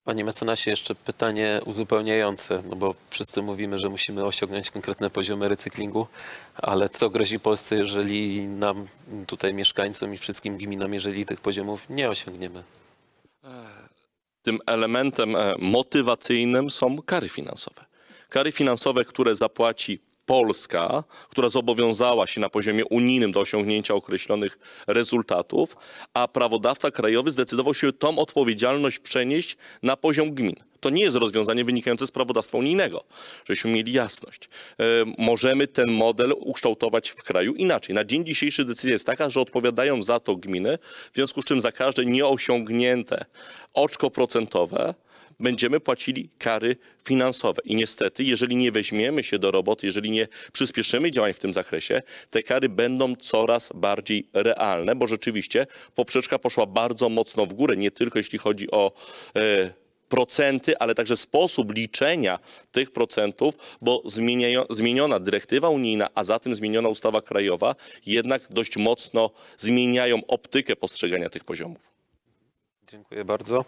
Panie mecenasie, jeszcze pytanie uzupełniające, no bo wszyscy mówimy, że musimy osiągnąć konkretne poziomy recyklingu, ale co grozi Polsce, jeżeli nam, tutaj mieszkańcom i wszystkim gminom, jeżeli tych poziomów nie osiągniemy? Tym elementem motywacyjnym są kary finansowe. Kary finansowe, które zapłaci Polska, która zobowiązała się na poziomie unijnym do osiągnięcia określonych rezultatów, a prawodawca krajowy zdecydował się tą odpowiedzialność przenieść na poziom gmin. To nie jest rozwiązanie wynikające z prawodawstwa unijnego, żebyśmy mieli jasność. Możemy ten model ukształtować w kraju inaczej. Na dzień dzisiejszy decyzja jest taka, że odpowiadają za to gminy, w związku z czym za każde nieosiągnięte oczko procentowe będziemy płacili kary finansowe. I niestety, jeżeli nie weźmiemy się do roboty, jeżeli nie przyspieszymy działań w tym zakresie, te kary będą coraz bardziej realne, bo rzeczywiście poprzeczka poszła bardzo mocno w górę, nie tylko jeśli chodzi o procenty, ale także sposób liczenia tych procentów, bo zmieniona dyrektywa unijna, a za tym zmieniona ustawa krajowa jednak dość mocno zmieniają optykę postrzegania tych poziomów. Dziękuję bardzo.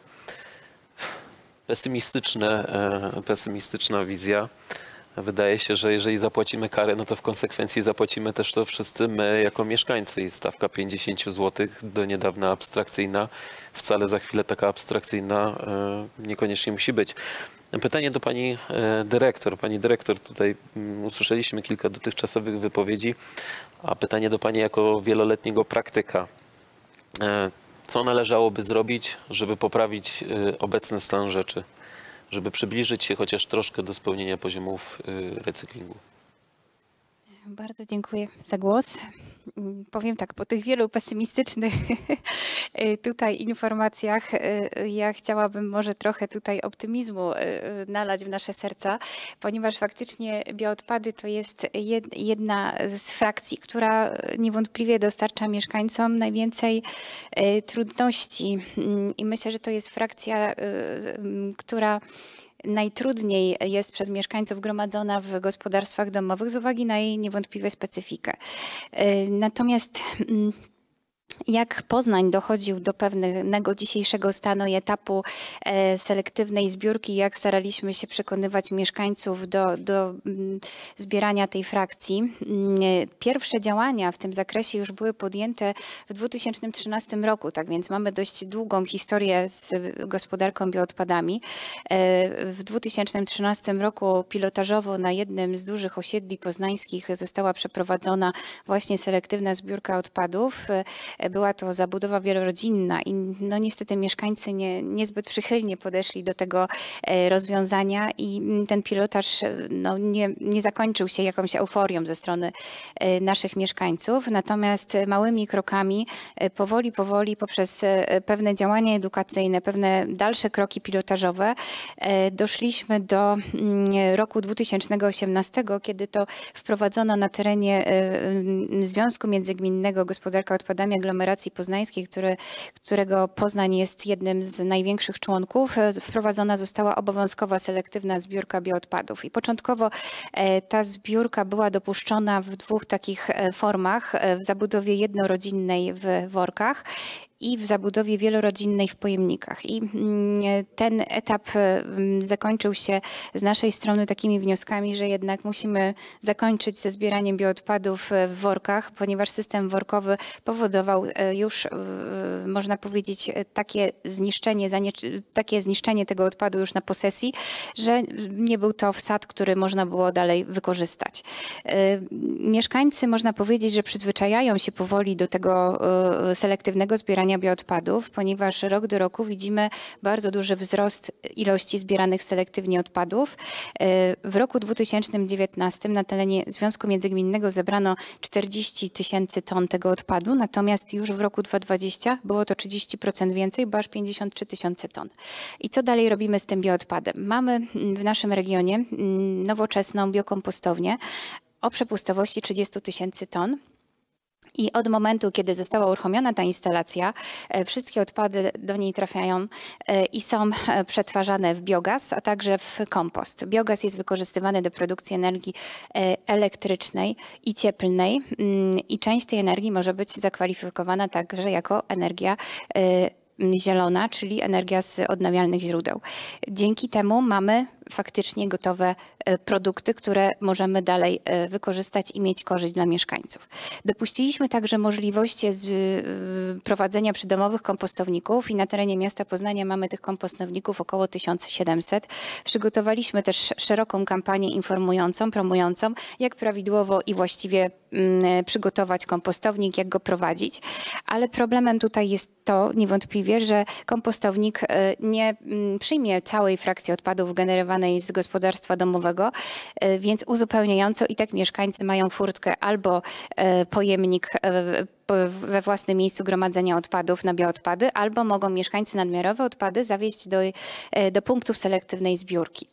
Pesymistyczna wizja. Wydaje się, że jeżeli zapłacimy karę, no to w konsekwencji zapłacimy też to wszyscy my jako mieszkańcy. I stawka 50 zł, do niedawna abstrakcyjna, wcale za chwilę taka abstrakcyjna niekoniecznie musi być. Pytanie do pani dyrektor. Pani dyrektor, tutaj usłyszeliśmy kilka dotychczasowych wypowiedzi, a pytanie do pani jako wieloletniego praktyka. Co należałoby zrobić, żeby poprawić obecny stan rzeczy, żeby przybliżyć się chociaż troszkę do spełnienia poziomów recyklingu? Bardzo dziękuję za głos. Powiem tak, po tych wielu pesymistycznych tutaj informacjach ja chciałabym może trochę tutaj optymizmu nalać w nasze serca, ponieważ faktycznie bioodpady to jest jedna z frakcji, która niewątpliwie dostarcza mieszkańcom najwięcej trudności i myślę, że to jest frakcja, która najtrudniej jest przez mieszkańców gromadzona w gospodarstwach domowych z uwagi na jej niewątpliwie specyfikę. Natomiast jak Poznań dochodził do pewnego dzisiejszego stanu i etapu selektywnej zbiórki, jak staraliśmy się przekonywać mieszkańców do zbierania tej frakcji. Pierwsze działania w tym zakresie już były podjęte w 2013 roku, tak więc mamy dość długą historię z gospodarką bioodpadami. W 2013 roku pilotażowo na jednym z dużych osiedli poznańskich została przeprowadzona właśnie selektywna zbiórka odpadów. Była to zabudowa wielorodzinna i no niestety mieszkańcy niezbyt przychylnie podeszli do tego rozwiązania i ten pilotaż no nie zakończył się jakąś euforią ze strony naszych mieszkańców. Natomiast małymi krokami, powoli poprzez pewne działania edukacyjne, pewne dalsze kroki pilotażowe doszliśmy do roku 2018, kiedy to wprowadzono na terenie Związku Międzygminnego Gospodarka Odpadami Aglomeracji Poznańskiej, którego Poznań jest jednym z największych członków, wprowadzona została obowiązkowa selektywna zbiórka bioodpadów. I początkowo ta zbiórka była dopuszczona w dwóch takich formach, w zabudowie jednorodzinnej w workach i w zabudowie wielorodzinnej w pojemnikach. I ten etap zakończył się z naszej strony takimi wnioskami, że jednak musimy zakończyć ze zbieraniem bioodpadów w workach, ponieważ system workowy powodował już, można powiedzieć, takie zniszczenie tego odpadu już na posesji, że nie był to wsad, który można było dalej wykorzystać. Mieszkańcy, można powiedzieć, że przyzwyczajają się powoli do tego selektywnego zbierania bioodpadów, ponieważ rok do roku widzimy bardzo duży wzrost ilości zbieranych selektywnie odpadów. W roku 2019 na terenie Związku Międzygminnego zebrano 40 000 ton tego odpadu, natomiast już w roku 2020 było to 30% więcej, bo aż 53 000 ton. I co dalej robimy z tym bioodpadem? Mamy w naszym regionie nowoczesną biokompostownię o przepustowości 30 000 ton. I od momentu, kiedy została uruchomiona ta instalacja, wszystkie odpady do niej trafiają i są przetwarzane w biogaz, a także w kompost. Biogaz jest wykorzystywany do produkcji energii elektrycznej i cieplnej i część tej energii może być zakwalifikowana także jako energia zielona, czyli energia z odnawialnych źródeł. Dzięki temu mamy faktycznie gotowe produkty, które możemy dalej wykorzystać i mieć korzyść dla mieszkańców. Dopuściliśmy także możliwość prowadzenia przydomowych kompostowników i na terenie miasta Poznania mamy tych kompostowników około 1700. Przygotowaliśmy też szeroką kampanię informującą, promującą, jak prawidłowo i właściwie przygotować kompostownik, jak go prowadzić, ale problemem tutaj jest to niewątpliwie, że kompostownik nie przyjmie całej frakcji odpadów generowanej z gospodarstwa domowego, więc uzupełniająco i tak mieszkańcy mają furtkę albo pojemnik we własnym miejscu gromadzenia odpadów na bioodpady, albo mogą mieszkańcy nadmiarowe odpady zawieźć do punktów selektywnej zbiórki.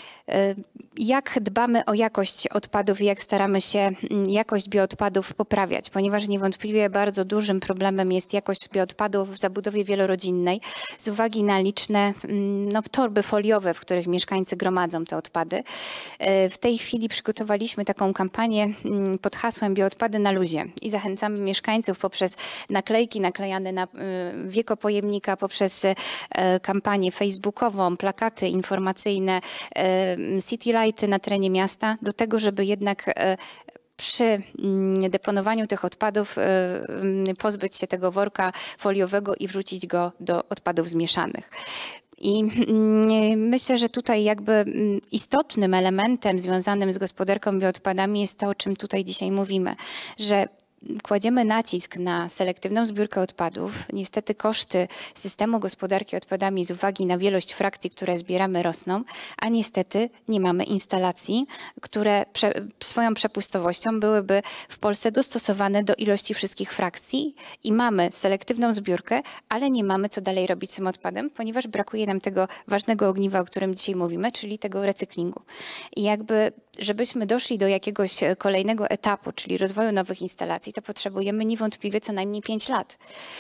Jak dbamy o jakość odpadów i jak staramy się jakość bioodpadów poprawiać, ponieważ niewątpliwie bardzo dużym problemem jest jakość bioodpadów w zabudowie wielorodzinnej z uwagi na liczne torby foliowe, w których mieszkańcy gromadzą te odpady. W tej chwili przygotowaliśmy taką kampanię pod hasłem Bioodpady na luzie i zachęcamy mieszkańców poprzez naklejki naklejane na wieko pojemnika, poprzez kampanię facebookową, plakaty informacyjne, city lighty na terenie miasta do tego, żeby jednak przy deponowaniu tych odpadów pozbyć się tego worka foliowego i wrzucić go do odpadów zmieszanych. I myślę, że tutaj jakby istotnym elementem związanym z gospodarką bioodpadami jest to, o czym tutaj dzisiaj mówimy, że kładziemy nacisk na selektywną zbiórkę odpadów. Niestety koszty systemu gospodarki odpadami z uwagi na wielość frakcji, które zbieramy, rosną, a niestety nie mamy instalacji, które swoją przepustowością byłyby w Polsce dostosowane do ilości wszystkich frakcji i mamy selektywną zbiórkę, ale nie mamy co dalej robić z tym odpadem, ponieważ brakuje nam tego ważnego ogniwa, o którym dzisiaj mówimy, czyli tego recyklingu. I jakby żebyśmy doszli do jakiegoś kolejnego etapu, czyli rozwoju nowych instalacji, to potrzebujemy niewątpliwie co najmniej 5 lat.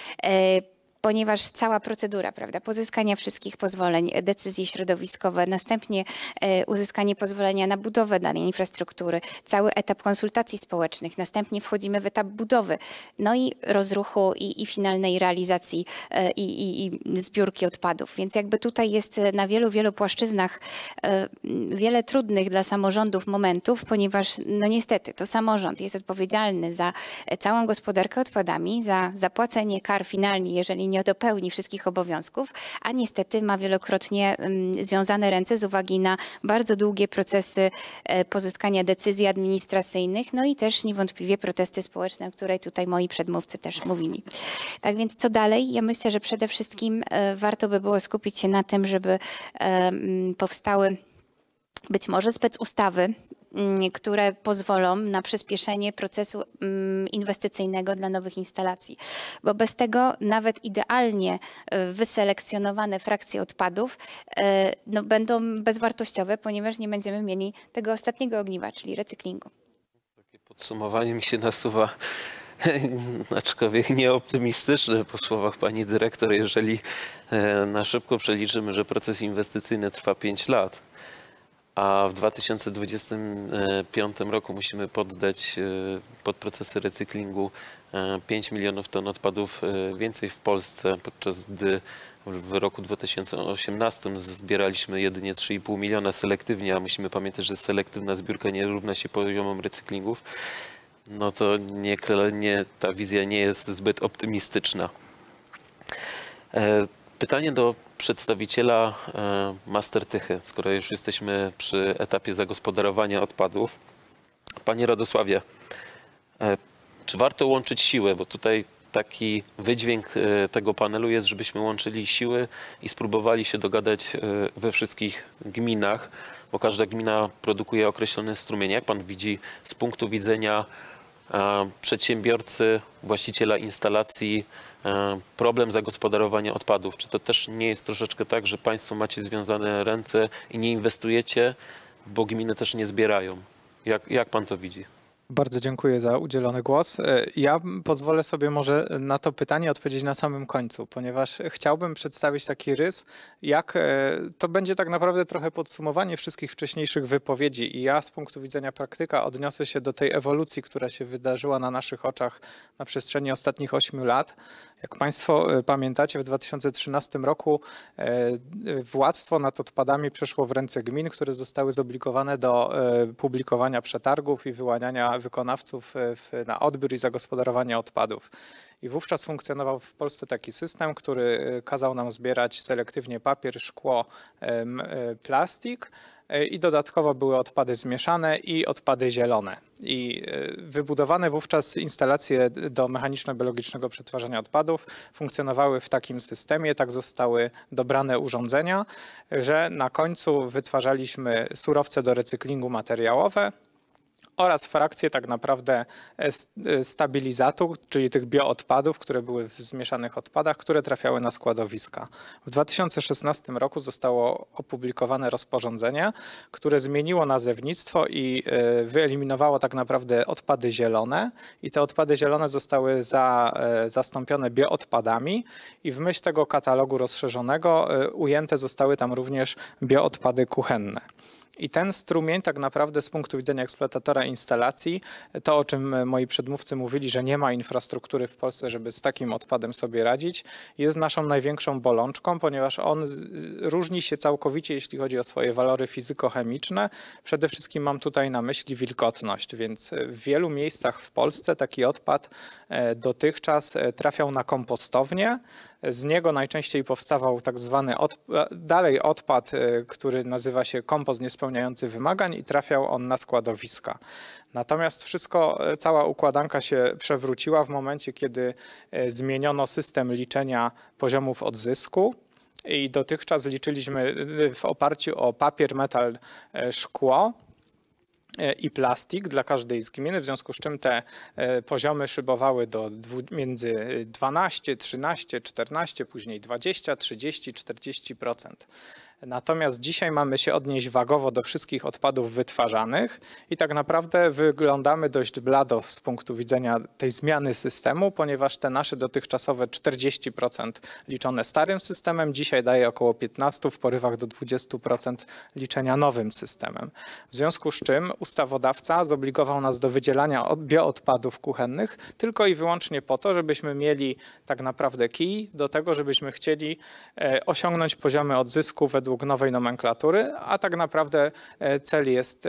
Ponieważ cała procedura, prawda, pozyskania wszystkich pozwoleń, decyzje środowiskowe, następnie uzyskanie pozwolenia na budowę danej infrastruktury, cały etap konsultacji społecznych, następnie wchodzimy w etap budowy, no i rozruchu i finalnej realizacji i zbiórki odpadów. Więc jakby tutaj jest na wielu płaszczyznach wiele trudnych dla samorządów momentów, ponieważ no niestety to samorząd jest odpowiedzialny za całą gospodarkę odpadami, za zapłacenie kar finalnie, jeżeli nie dopełni wszystkich obowiązków, a niestety ma wielokrotnie związane ręce z uwagi na bardzo długie procesy pozyskania decyzji administracyjnych, no i też niewątpliwie protesty społeczne, o której tutaj moi przedmówcy też mówili. Tak więc co dalej? Ja myślę, że przede wszystkim warto by było skupić się na tym, żeby powstały być może specustawy, które pozwolą na przyspieszenie procesu inwestycyjnego dla nowych instalacji. Bo bez tego nawet idealnie wyselekcjonowane frakcje odpadów będą bezwartościowe, ponieważ nie będziemy mieli tego ostatniego ogniwa, czyli recyklingu. Takie podsumowanie mi się nasuwa, aczkolwiek nieoptymistyczne po słowach pani dyrektor, jeżeli na szybko przeliczymy, że proces inwestycyjny trwa 5 lat. A w 2025 roku musimy poddać pod procesy recyklingu 5 milionów ton odpadów więcej w Polsce, podczas gdy w roku 2018 zbieraliśmy jedynie 3,5 miliona selektywnie, a musimy pamiętać, że selektywna zbiórka nie równa się poziomom recyklingów, no to ta wizja nie jest zbyt optymistyczna. Pytanie do przedstawiciela Mastertychy, skoro już jesteśmy przy etapie zagospodarowania odpadów. Panie Radosławie, czy warto łączyć siły? Bo tutaj taki wydźwięk tego panelu jest, żebyśmy łączyli siły i spróbowali się dogadać we wszystkich gminach, bo każda gmina produkuje określony strumień. Jak pan widzi z punktu widzenia przedsiębiorcy, właściciela instalacji, problem zagospodarowania odpadów? Czy to też nie jest troszeczkę tak, że państwo macie związane ręce i nie inwestujecie, bo gminy też nie zbierają? Jak pan to widzi? Bardzo dziękuję za udzielony głos. Ja pozwolę sobie może na to pytanie odpowiedzieć na samym końcu, ponieważ chciałbym przedstawić taki rys, jak to będzie tak naprawdę trochę podsumowanie wszystkich wcześniejszych wypowiedzi i ja z punktu widzenia praktyka odniosę się do tej ewolucji, która się wydarzyła na naszych oczach na przestrzeni ostatnich 8 lat. Jak Państwo pamiętacie, w 2013 roku władztwo nad odpadami przeszło w ręce gmin, które zostały zobligowane do publikowania przetargów i wyłaniania wykonawców na odbiór i zagospodarowanie odpadów. I wówczas funkcjonował w Polsce taki system, który kazał nam zbierać selektywnie papier, szkło, plastik i dodatkowo były odpady zmieszane i odpady zielone. I wybudowane wówczas instalacje do mechaniczno-biologicznego przetwarzania odpadów funkcjonowały w takim systemie, tak zostały dobrane urządzenia, że na końcu wytwarzaliśmy surowce do recyklingu materiałowe oraz frakcje tak naprawdę stabilizatu, czyli tych bioodpadów, które były w zmieszanych odpadach, które trafiały na składowiska. W 2016 roku zostało opublikowane rozporządzenie, które zmieniło nazewnictwo i wyeliminowało tak naprawdę odpady zielone i te odpady zielone zostały zastąpione bioodpadami i w myśl tego katalogu rozszerzonego ujęte zostały tam również bioodpady kuchenne. I ten strumień tak naprawdę z punktu widzenia eksploatatora instalacji, to o czym moi przedmówcy mówili, że nie ma infrastruktury w Polsce, żeby z takim odpadem sobie radzić, jest naszą największą bolączką, ponieważ on różni się całkowicie, jeśli chodzi o swoje walory fizykochemiczne. Przede wszystkim mam tutaj na myśli wilgotność, więc w wielu miejscach w Polsce taki odpad dotychczas trafiał na kompostownię. Z niego najczęściej powstawał tak zwany odpad, który nazywa się kompost niespełniający wymagań i trafiał on na składowiska. Natomiast cała układanka się przewróciła w momencie, kiedy zmieniono system liczenia poziomów odzysku. I dotychczas liczyliśmy w oparciu o papier, metal, szkło i plastik dla każdej z gmin, w związku z czym te poziomy szybowały między 12, 13, 14, później 20, 30, 40%. Natomiast dzisiaj mamy się odnieść wagowo do wszystkich odpadów wytwarzanych i tak naprawdę wyglądamy dość blado z punktu widzenia tej zmiany systemu, ponieważ te nasze dotychczasowe 40% liczone starym systemem dzisiaj daje około 15%, w porywach do 20% liczenia nowym systemem. W związku z czym ustawodawca zobligował nas do wydzielania bioodpadów kuchennych tylko i wyłącznie po to, żebyśmy mieli tak naprawdę kij do tego, żebyśmy chcieli osiągnąć poziomy odzysku według nowej nomenklatury, a tak naprawdę cel jest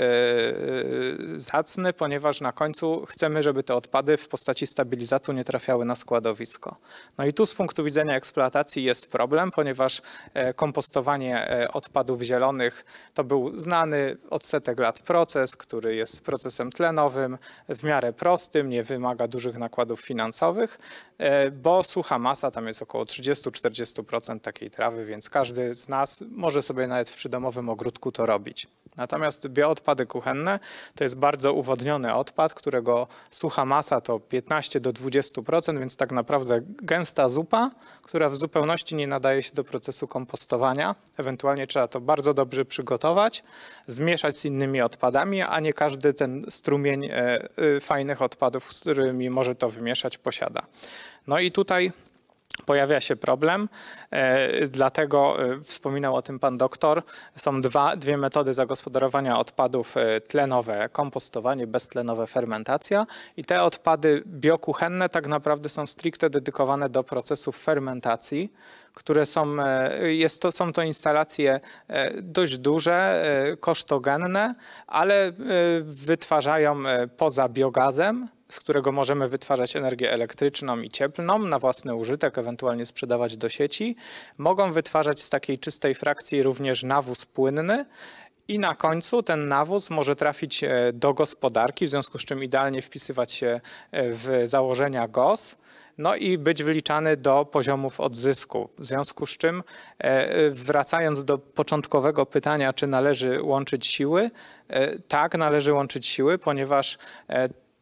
zacny, ponieważ na końcu chcemy, żeby te odpady w postaci stabilizatu nie trafiały na składowisko. No i tu z punktu widzenia eksploatacji jest problem, ponieważ kompostowanie odpadów zielonych to był znany od setek lat proces, który jest procesem tlenowym, w miarę prostym, nie wymaga dużych nakładów finansowych, bo sucha masa, tam jest około 30-40% takiej trawy, więc każdy z nas może sobie nawet w przydomowym ogródku to robić. Natomiast bioodpady kuchenne to jest bardzo uwodniony odpad, którego sucha masa to 15 do 20%, więc tak naprawdę gęsta zupa, która w zupełności nie nadaje się do procesu kompostowania. Ewentualnie trzeba to bardzo dobrze przygotować, zmieszać z innymi odpadami, a nie każdy ten strumień fajnych odpadów, z którymi może to wymieszać, posiada. No i tutaj pojawia się problem, dlatego wspominał o tym pan doktor. Są dwie metody zagospodarowania odpadów: tlenowe kompostowanie, beztlenowe fermentacja. I te odpady biokuchenne tak naprawdę są stricte dedykowane do procesów fermentacji, które są to instalacje dość duże, kosztogenne, ale wytwarzają poza biogazem, z którego możemy wytwarzać energię elektryczną i cieplną na własny użytek, ewentualnie sprzedawać do sieci. Mogą wytwarzać z takiej czystej frakcji również nawóz płynny i na końcu ten nawóz może trafić do gospodarki, w związku z czym idealnie wpisywać się w założenia GOS. No i być wliczany do poziomów odzysku. W związku z czym, wracając do początkowego pytania, czy należy łączyć siły, tak, należy łączyć siły, ponieważ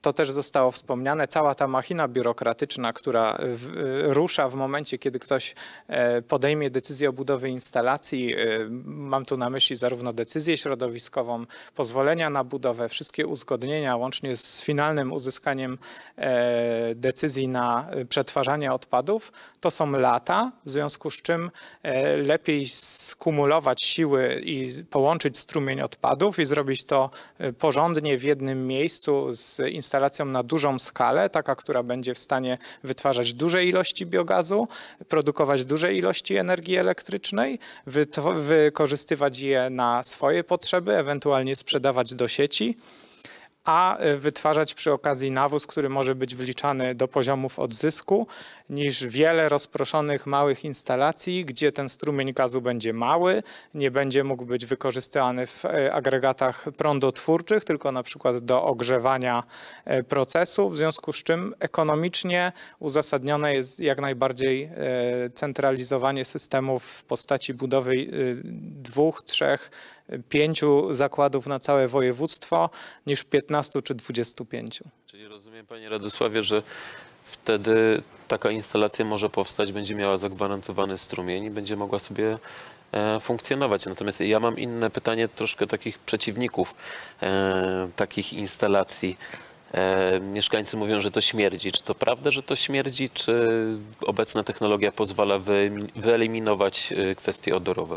To też zostało wspomniane. Cała ta machina biurokratyczna, która rusza w momencie, kiedy ktoś podejmie decyzję o budowie instalacji. Mam tu na myśli zarówno decyzję środowiskową, pozwolenia na budowę, wszystkie uzgodnienia, łącznie z finalnym uzyskaniem decyzji na przetwarzanie odpadów. To są lata, w związku z czym lepiej skumulować siły i połączyć strumień odpadów i zrobić to porządnie w jednym miejscu z instalacją na dużą skalę, taka, która będzie w stanie wytwarzać duże ilości biogazu, produkować duże ilości energii elektrycznej, wykorzystywać je na swoje potrzeby, ewentualnie sprzedawać do sieci, a wytwarzać przy okazji nawóz, który może być wliczany do poziomów odzysku, niż wiele rozproszonych małych instalacji, gdzie ten strumień gazu będzie mały, nie będzie mógł być wykorzystany w agregatach prądotwórczych, tylko na przykład do ogrzewania procesu, w związku z czym ekonomicznie uzasadnione jest jak najbardziej centralizowanie systemów w postaci budowy 2, 3, 5 zakładów na całe województwo niż 15 czy 25. Czyli rozumiem, panie Radosławie, że wtedy taka instalacja może powstać, będzie miała zagwarantowany strumień i będzie mogła sobie funkcjonować. Natomiast ja mam inne pytanie, troszkę takich przeciwników takich instalacji. Mieszkańcy mówią, że to śmierdzi. Czy to prawda, że to śmierdzi, czy obecna technologia pozwala wyeliminować kwestie odorowe?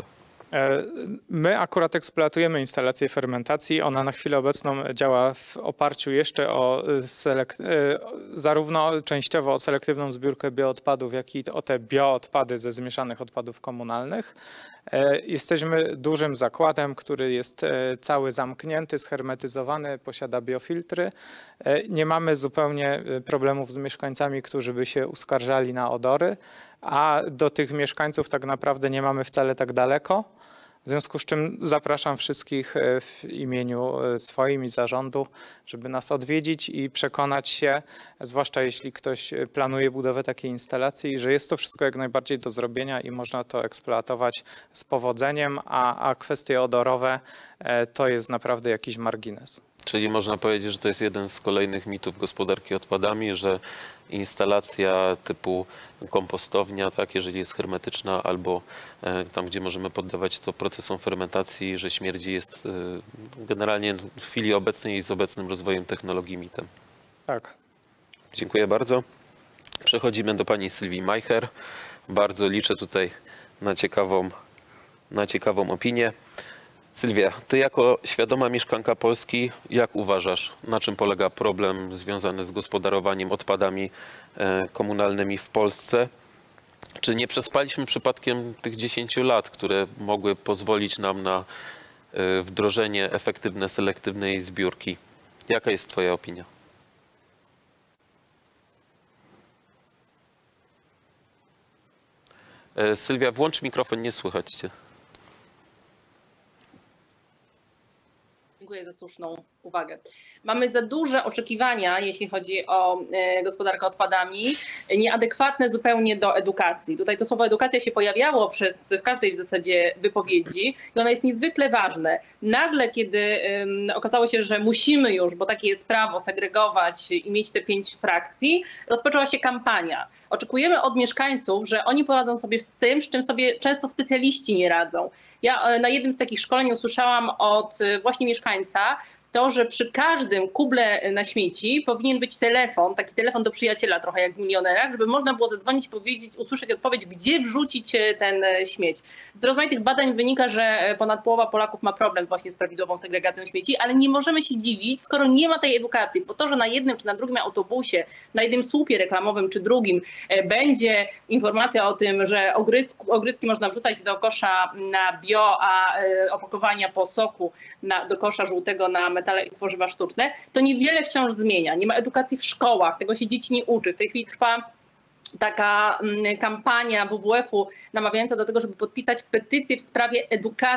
My akurat eksploatujemy instalację fermentacji. Ona na chwilę obecną działa w oparciu jeszcze o zarówno częściowo o selektywną zbiórkę bioodpadów, jak i o te bioodpady ze zmieszanych odpadów komunalnych. Jesteśmy dużym zakładem, który jest cały zamknięty, shermetyzowany, posiada biofiltry. Nie mamy zupełnie problemów z mieszkańcami, którzy by się uskarżali na odory, a do tych mieszkańców tak naprawdę nie mamy wcale tak daleko. W związku z czym zapraszam wszystkich w imieniu swoim i zarządu, żeby nas odwiedzić i przekonać się, zwłaszcza jeśli ktoś planuje budowę takiej instalacji, że jest to wszystko jak najbardziej do zrobienia i można to eksploatować z powodzeniem, a kwestie odorowe to jest naprawdę jakiś margines. Czyli można powiedzieć, że to jest jeden z kolejnych mitów gospodarki odpadami, że instalacja typu kompostownia, tak, jeżeli jest hermetyczna, albo tam, gdzie możemy poddawać to procesom fermentacji, że śmierdzi, jest generalnie w chwili obecnej i z obecnym rozwojem technologii mitem. Tak. Dziękuję bardzo. Przechodzimy do pani Sylwii Majcher. Bardzo liczę tutaj na ciekawą opinię. Sylwia, ty jako świadoma mieszkanka Polski, jak uważasz, na czym polega problem związany z gospodarowaniem odpadami komunalnymi w Polsce? Czy nie przespaliśmy przypadkiem tych 10 lat, które mogły pozwolić nam na wdrożenie efektywnej, selektywnej zbiórki? Jaka jest twoja opinia? Sylwia, włącz mikrofon, nie słychać cię. Dziękuję za słuszną uwagę. Mamy za duże oczekiwania, jeśli chodzi o gospodarkę odpadami, nieadekwatne zupełnie do edukacji. Tutaj to słowo edukacja się pojawiało w każdej w zasadzie wypowiedzi i ono jest niezwykle ważne. Nagle, kiedy okazało się, że musimy już, bo takie jest prawo, segregować i mieć te 5 frakcji, rozpoczęła się kampania. Oczekujemy od mieszkańców, że oni poradzą sobie z tym, z czym sobie często specjaliści nie radzą. Ja na jednym z takich szkoleń usłyszałam od właśnie mieszkańca to, że przy każdym kuble na śmieci powinien być telefon, taki telefon do przyjaciela, trochę jak w Milionerach, żeby można było zadzwonić i powiedzieć, usłyszeć odpowiedź, gdzie wrzucić ten śmieć. Z rozmaitych badań wynika, że ponad połowa Polaków ma problem właśnie z prawidłową segregacją śmieci, ale nie możemy się dziwić, skoro nie ma tej edukacji, bo to, że na jednym czy na drugim autobusie, na jednym słupie reklamowym czy drugim będzie informacja o tym, że ogryzki można wrzucać do kosza na bio, a opakowania po soku do kosza żółtego na metale i tworzywa sztuczne, to niewiele wciąż zmienia. Nie ma edukacji w szkołach, tego się dzieci nie uczy. W tej chwili trwa taka kampania WWF-u namawiająca do tego, żeby podpisać petycję w sprawie edukacji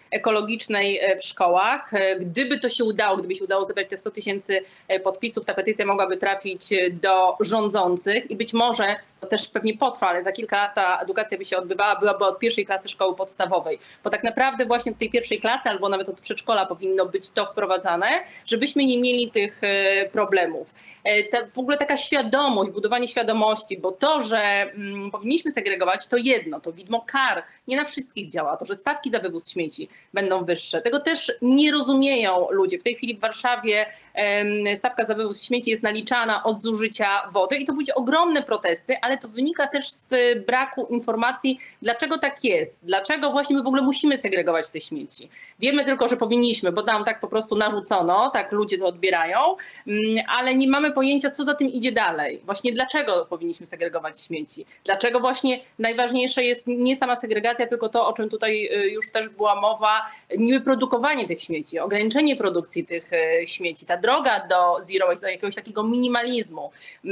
ekologicznej w szkołach. Gdyby to się udało, gdyby się udało zebrać te 100 000 podpisów, ta petycja mogłaby trafić do rządzących i być może, to też pewnie potrwa, ale za kilka lat ta edukacja by się odbywała, byłaby od pierwszej klasy szkoły podstawowej. Bo tak naprawdę właśnie od tej pierwszej klasy albo nawet od przedszkola powinno być to wprowadzane, żebyśmy nie mieli tych problemów. W ogóle taka świadomość, budowanie świadomości, bo to, że powinniśmy segregować, to jedno, to widmo kar nie na wszystkich działa. To, że stawki za wywóz śmieci będą wyższe, tego też nie rozumieją ludzie. W tej chwili w Warszawie stawka za wywóz śmieci jest naliczana od zużycia wody i to budzi ogromne protesty, ale to wynika też z braku informacji, dlaczego tak jest, dlaczego właśnie my w ogóle musimy segregować te śmieci. Wiemy tylko, że powinniśmy, bo nam tak po prostu narzucono, tak ludzie to odbierają, ale nie mamy pojęcia, co za tym idzie dalej. Właśnie dlaczego powinniśmy segregować śmieci. Dlaczego właśnie najważniejsze jest nie sama segregacja, tylko to, o czym tutaj już też była mowa, niby produkowanie tych śmieci, ograniczenie produkcji tych śmieci, ta droga do zero waste, do jakiegoś takiego minimalizmu.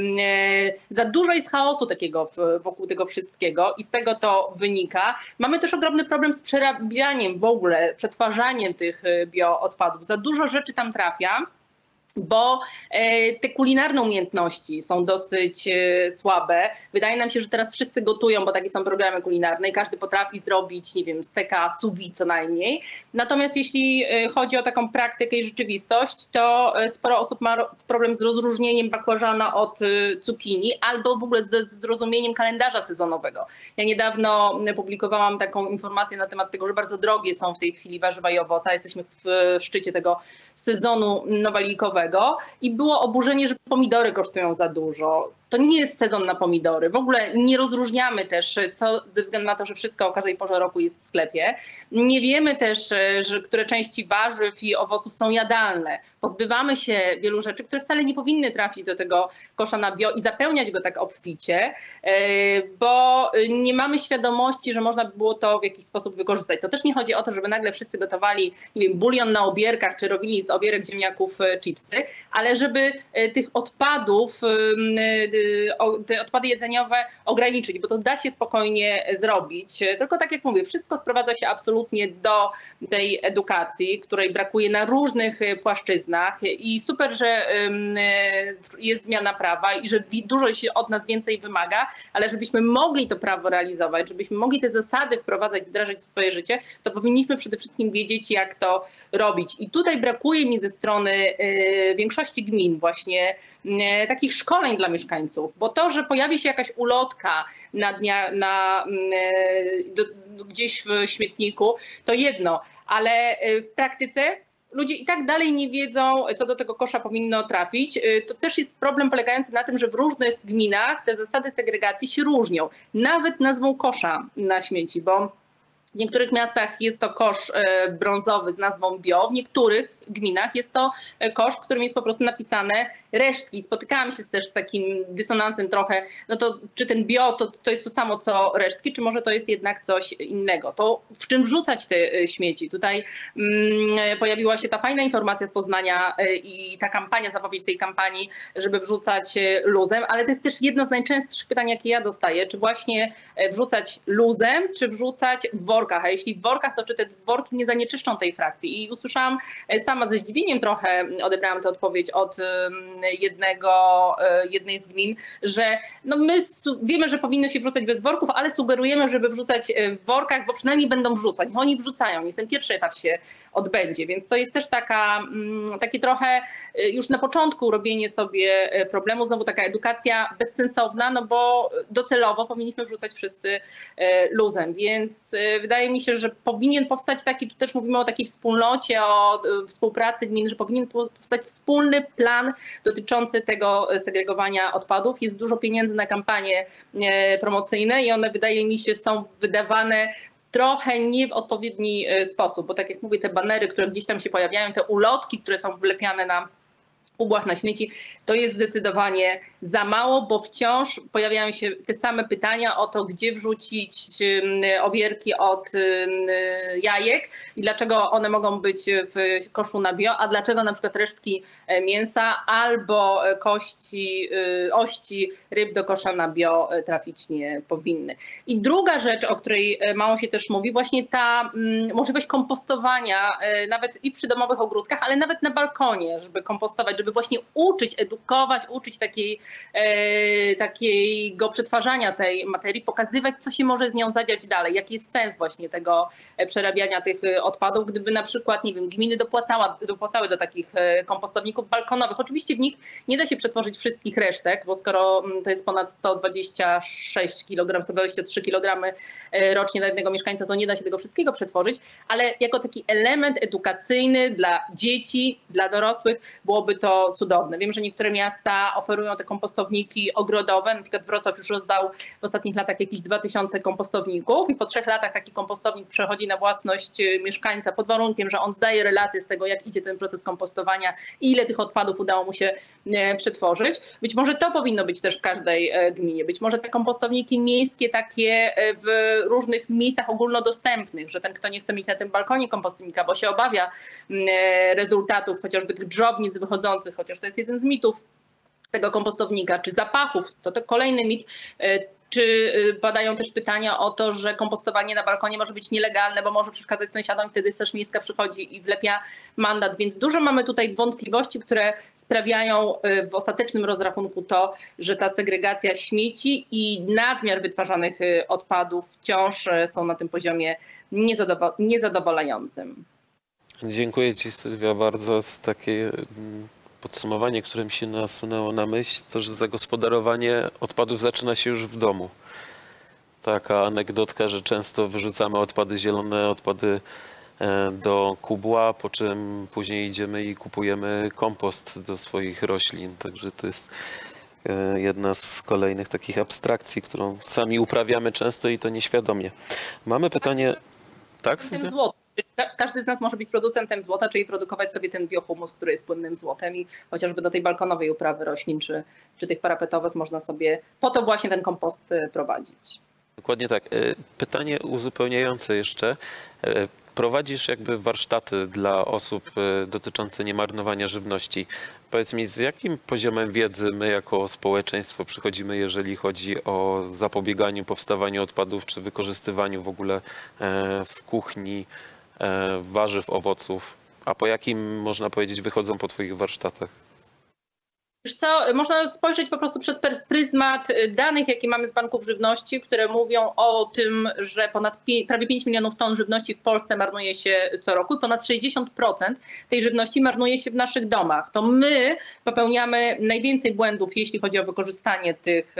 Za dużo jest chaosu takiego wokół tego wszystkiego i z tego to wynika. Mamy też ogromny problem z przerabianiem w ogóle, przetwarzaniem tych bioodpadów. Za dużo rzeczy tam trafia, bo te kulinarne umiejętności są dosyć słabe. Wydaje nam się, że teraz wszyscy gotują, bo takie są programy kulinarne i każdy potrafi zrobić, nie wiem, steka sous vide co najmniej. Natomiast jeśli chodzi o taką praktykę i rzeczywistość, to sporo osób ma problem z rozróżnieniem bakłażana od cukinii albo w ogóle ze zrozumieniem kalendarza sezonowego. Ja niedawno publikowałam taką informację na temat tego, że bardzo drogie są w tej chwili warzywa i owoce. Jesteśmy w szczycie tego sezonu nowalijkowego i było oburzenie, że pomidory kosztują za dużo. To nie jest sezon na pomidory. W ogóle nie rozróżniamy też, co ze względu na to, że wszystko o każdej porze roku jest w sklepie. Nie wiemy też, że które części warzyw i owoców są jadalne. Pozbywamy się wielu rzeczy, które wcale nie powinny trafić do tego kosza na bio i zapełniać go tak obficie, bo nie mamy świadomości, że można by było to w jakiś sposób wykorzystać. To też nie chodzi o to, żeby nagle wszyscy gotowali, nie wiem, bulion na obierkach, czy robili z obierek ziemniaków chipsy, ale żeby tych odpadów, te odpady jedzeniowe ograniczyć, bo to da się spokojnie zrobić. Tylko tak jak mówię, wszystko sprowadza się absolutnie do tej edukacji, której brakuje na różnych płaszczyznach i super, że jest zmiana prawa i że dużo się od nas więcej wymaga, ale żebyśmy mogli to prawo realizować, żebyśmy mogli te zasady wprowadzać, wdrażać w swoje życie, to powinniśmy przede wszystkim wiedzieć, jak to robić. I tutaj brakuje mi ze strony większości gmin właśnie takich szkoleń dla mieszkańców, bo to, że pojawi się jakaś ulotka gdzieś w śmietniku, to jedno, ale w praktyce ludzie i tak dalej nie wiedzą, co do tego kosza powinno trafić. To też jest problem polegający na tym, że w różnych gminach te zasady segregacji się różnią. Nawet nazwą kosza na śmieci, bo w niektórych miastach jest to kosz brązowy z nazwą bio, w niektórych gminach jest to kosz, w którym jest po prostu napisane resztki. Spotykałam się też z takim dysonansem trochę, no to czy ten bio to jest to samo co resztki, czy może to jest jednak coś innego. To w czym wrzucać te śmieci? Tutaj pojawiła się ta fajna informacja z Poznania i ta kampania, zapowiedź tej kampanii, żeby wrzucać luzem, ale to jest też jedno z najczęstszych pytań, jakie ja dostaję, czy właśnie wrzucać luzem, czy wrzucać w workach, a jeśli w workach, to czy te worki nie zanieczyszczą tej frakcji? I usłyszałam sama ze zdziwieniem trochę, odebrałam tę odpowiedź od jednej z gmin, że no my wiemy, że powinno się wrzucać bez worków, ale sugerujemy, żeby wrzucać w workach, bo przynajmniej będą wrzucać. Niech oni wrzucają, niech ten pierwszy etap się odbędzie. Więc to jest też takie trochę już na początku robienie sobie problemu, znowu taka edukacja bezsensowna, no bo docelowo powinniśmy wrzucać wszyscy luzem. Więc wydaje mi się, że powinien powstać taki, tu też mówimy o takiej wspólnocie, o współpracy gmin, że powinien powstać wspólny plan dotyczący tego segregowania odpadów. Jest dużo pieniędzy na kampanie promocyjne i one, wydaje mi się, są wydawane trochę nie w odpowiedni sposób, bo tak jak mówię, te banery, które gdzieś tam się pojawiają, te ulotki, które są wlepiane na kubłach na śmieci, to jest zdecydowanie za mało, bo wciąż pojawiają się te same pytania o to, gdzie wrzucić obierki od jajek i dlaczego one mogą być w koszu na bio, a dlaczego na przykład resztki mięsa albo ości ryb do kosza na bio trafić nie powinny. I druga rzecz, o której mało się też mówi, właśnie ta możliwość kompostowania nawet i przy domowych ogródkach, ale nawet na balkonie, żeby kompostować, żeby właśnie uczyć, edukować, uczyć takiego przetwarzania tej materii, pokazywać, co się może z nią zadziać dalej, jaki jest sens właśnie tego przerabiania tych odpadów, gdyby na przykład, nie wiem, gminy dopłacały do takich kompostowników balkonowych. Oczywiście w nich nie da się przetworzyć wszystkich resztek, bo skoro to jest ponad 126 kg, 123 kg rocznie dla jednego mieszkańca, to nie da się tego wszystkiego przetworzyć, ale jako taki element edukacyjny dla dzieci, dla dorosłych byłoby to cudowne. Wiem, że niektóre miasta oferują te kompostowniki ogrodowe, na przykład Wrocław już rozdał w ostatnich latach jakieś 2000 kompostowników i po 3 latach taki kompostownik przechodzi na własność mieszkańca pod warunkiem, że on zdaje relację z tego, jak idzie ten proces kompostowania i ile tych odpadów udało mu się przetworzyć. Być może to powinno być też w każdej gminie. Być może te kompostowniki miejskie takie w różnych miejscach ogólnodostępnych, że ten, kto nie chce mieć na tym balkonie kompostownika, bo się obawia rezultatów chociażby tych dżownic wychodzących, chociaż to jest jeden z mitów tego kompostownika, czy zapachów, to kolejny mit. Czy padają też pytania o to, że kompostowanie na balkonie może być nielegalne, bo może przeszkadzać sąsiadom i wtedy Straż Miejska przychodzi i wlepia mandat. Więc dużo mamy tutaj wątpliwości, które sprawiają w ostatecznym rozrachunku to, że ta segregacja śmieci i nadmiar wytwarzanych odpadów wciąż są na tym poziomie niezadowalającym. Dziękuję Ci, Sylwia, bardzo za takie podsumowanie, które mi się nasunęło na myśl, to, że zagospodarowanie odpadów zaczyna się już w domu. Taka anegdotka, że często wyrzucamy odpady zielone, odpady do kubła, po czym później idziemy i kupujemy kompost do swoich roślin. Także to jest jedna z kolejnych takich abstrakcji, którą sami uprawiamy często i to nieświadomie. Mamy pytanie... Tak, Sylwia? Każdy z nas może być producentem złota, czyli produkować sobie ten biohumus, który jest płynnym złotem i chociażby do tej balkonowej uprawy roślin czy tych parapetowych można sobie po to właśnie ten kompost prowadzić. Dokładnie tak. Pytanie uzupełniające jeszcze. Prowadzisz jakby warsztaty dla osób dotyczące niemarnowania żywności. Powiedz mi, z jakim poziomem wiedzy my jako społeczeństwo przychodzimy, jeżeli chodzi o zapobieganiu powstawaniu odpadów czy wykorzystywaniu w ogóle w kuchni warzyw, owoców, a po jakim, można powiedzieć, wychodzą po Twoich warsztatach? Wiesz co, można spojrzeć po prostu przez pryzmat danych, jakie mamy z banków żywności, które mówią o tym, że prawie 5 milionów ton żywności w Polsce marnuje się co roku i ponad 60% tej żywności marnuje się w naszych domach. To my popełniamy najwięcej błędów, jeśli chodzi o wykorzystanie tych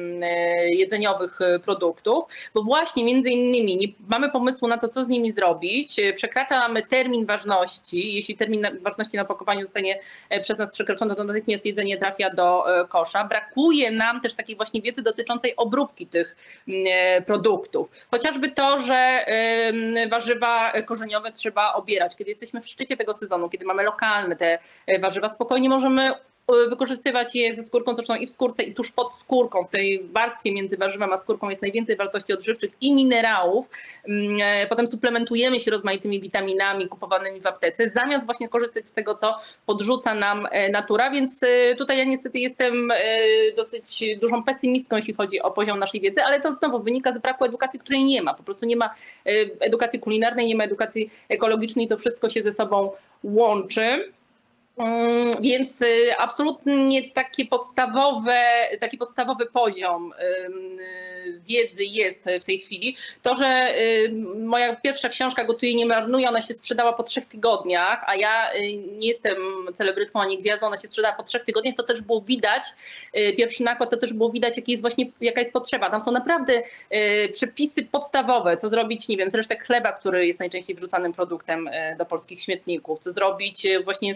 jedzeniowych produktów, bo właśnie między innymi nie mamy pomysłu na to, co z nimi zrobić, przekraczamy termin ważności, jeśli termin ważności na opakowaniu zostanie przez nas przekroczony, to natychmiast jedzenie trafia do kosza. Brakuje nam też takiej właśnie wiedzy dotyczącej obróbki tych produktów. Chociażby to, że warzywa korzeniowe trzeba obierać. Kiedy jesteśmy w szczycie tego sezonu, kiedy mamy lokalne te warzywa, spokojnie możemy wykorzystywać je ze skórką, zresztą i w skórce, i tuż pod skórką. W tej warstwie między warzywem a skórką jest najwięcej wartości odżywczych i minerałów. Potem suplementujemy się rozmaitymi witaminami kupowanymi w aptece, zamiast właśnie korzystać z tego, co podrzuca nam natura, więc tutaj ja niestety jestem dosyć dużą pesymistką, jeśli chodzi o poziom naszej wiedzy, ale to znowu wynika z braku edukacji, której nie ma. Po prostu nie ma edukacji kulinarnej, nie ma edukacji ekologicznej, to wszystko się ze sobą łączy. Więc absolutnie taki podstawowy poziom wiedzy jest w tej chwili. To, że moja pierwsza książka Gotuj, nie marnuj, ona się sprzedała po 3 tygodniach, a ja nie jestem celebrytką ani gwiazdą, ona się sprzedała po 3 tygodniach, to też było widać, pierwszy nakład, to też było widać, jaka jest potrzeba. Tam są naprawdę przepisy podstawowe, co zrobić, nie wiem, z resztek chleba, który jest najczęściej wrzucanym produktem do polskich śmietników, co zrobić właśnie z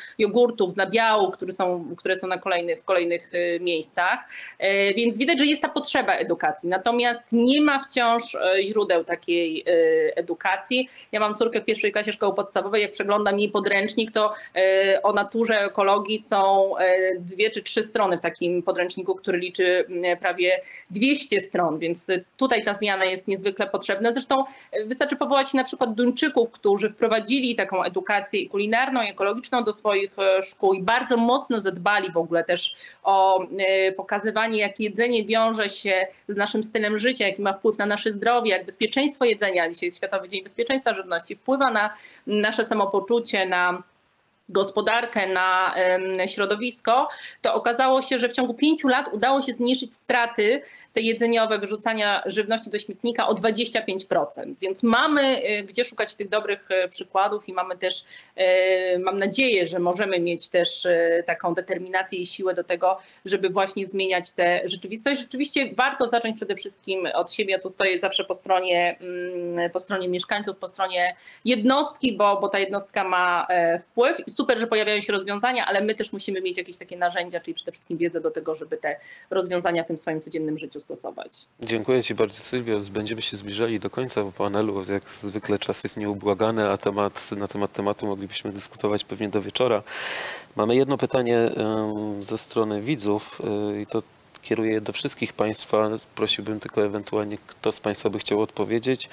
jogurtów z nabiału, które są w kolejnych miejscach. Więc widać, że jest ta potrzeba edukacji. Natomiast nie ma wciąż źródeł takiej edukacji. Ja mam córkę w 1. klasie szkoły podstawowej, jak przeglądam jej podręcznik, to o naturze, ekologii są 2 czy 3 strony w takim podręczniku, który liczy prawie 200 stron, więc tutaj ta zmiana jest niezwykle potrzebna. Zresztą wystarczy powołać się na przykład Duńczyków, którzy wprowadzili taką edukację kulinarną i ekologiczną do swoich szkół i bardzo mocno zadbali w ogóle też o pokazywanie, jak jedzenie wiąże się z naszym stylem życia, jaki ma wpływ na nasze zdrowie, jak bezpieczeństwo jedzenia, dzisiaj jest Światowy Dzień Bezpieczeństwa Żywności, wpływa na nasze samopoczucie, na gospodarkę, na środowisko, to okazało się, że w ciągu 5 lat udało się zmniejszyć straty te jedzeniowe, wyrzucania żywności do śmietnika o 25%. Więc mamy gdzie szukać tych dobrych przykładów i mamy też, mam nadzieję, że możemy mieć też taką determinację i siłę do tego, żeby właśnie zmieniać tę rzeczywistość. Rzeczywiście warto zacząć przede wszystkim od siebie. Ja tu stoję zawsze po stronie mieszkańców, po stronie jednostki, bo ta jednostka ma wpływ. Super, że pojawiają się rozwiązania, ale my też musimy mieć jakieś takie narzędzia, czyli przede wszystkim wiedzę do tego, żeby te rozwiązania w tym swoim codziennym życiu stosować. Dziękuję Ci bardzo, Sylwio. Będziemy się zbliżali do końca panelu. Jak zwykle czas jest nieubłagany, a na temat tematu moglibyśmy dyskutować pewnie do wieczora. Mamy jedno pytanie ze strony widzów i to kieruję je do wszystkich Państwa. Prosiłbym tylko ewentualnie, kto z Państwa by chciał odpowiedzieć.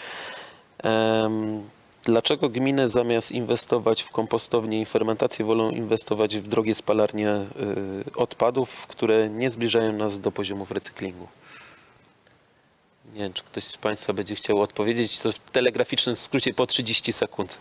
Dlaczego gminy zamiast inwestować w kompostownię i fermentację wolą inwestować w drogie spalarnie odpadów, które nie zbliżają nas do poziomów recyklingu? Nie wiem, czy ktoś z Państwa będzie chciał odpowiedzieć. To w telegraficznym skrócie po 30 sekund.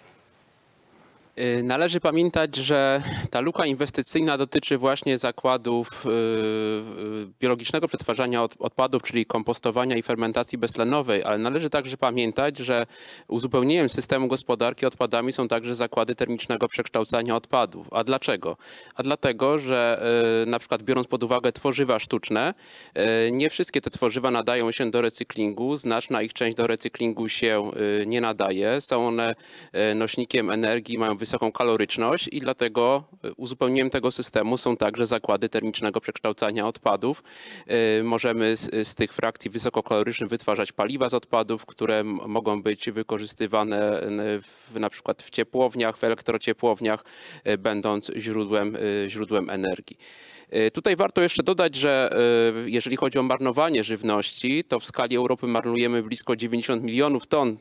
Należy pamiętać, że ta luka inwestycyjna dotyczy właśnie zakładów biologicznego przetwarzania odpadów, czyli kompostowania i fermentacji beztlenowej, ale należy także pamiętać, że uzupełnieniem systemu gospodarki odpadami są także zakłady termicznego przekształcania odpadów. A dlaczego? A dlatego, że na przykład biorąc pod uwagę tworzywa sztuczne, nie wszystkie te tworzywa nadają się do recyklingu, znaczna ich część do recyklingu się nie nadaje. Są one nośnikiem energii, mają wysoką kaloryczność i dlatego uzupełnieniem tego systemu są także zakłady termicznego przekształcania odpadów. Możemy z tych frakcji wysokokalorycznych wytwarzać paliwa z odpadów, które mogą być wykorzystywane na przykład w ciepłowniach, w elektrociepłowniach, będąc źródłem energii. Tutaj warto jeszcze dodać, że jeżeli chodzi o marnowanie żywności, to w skali Europy marnujemy blisko 90 milionów ton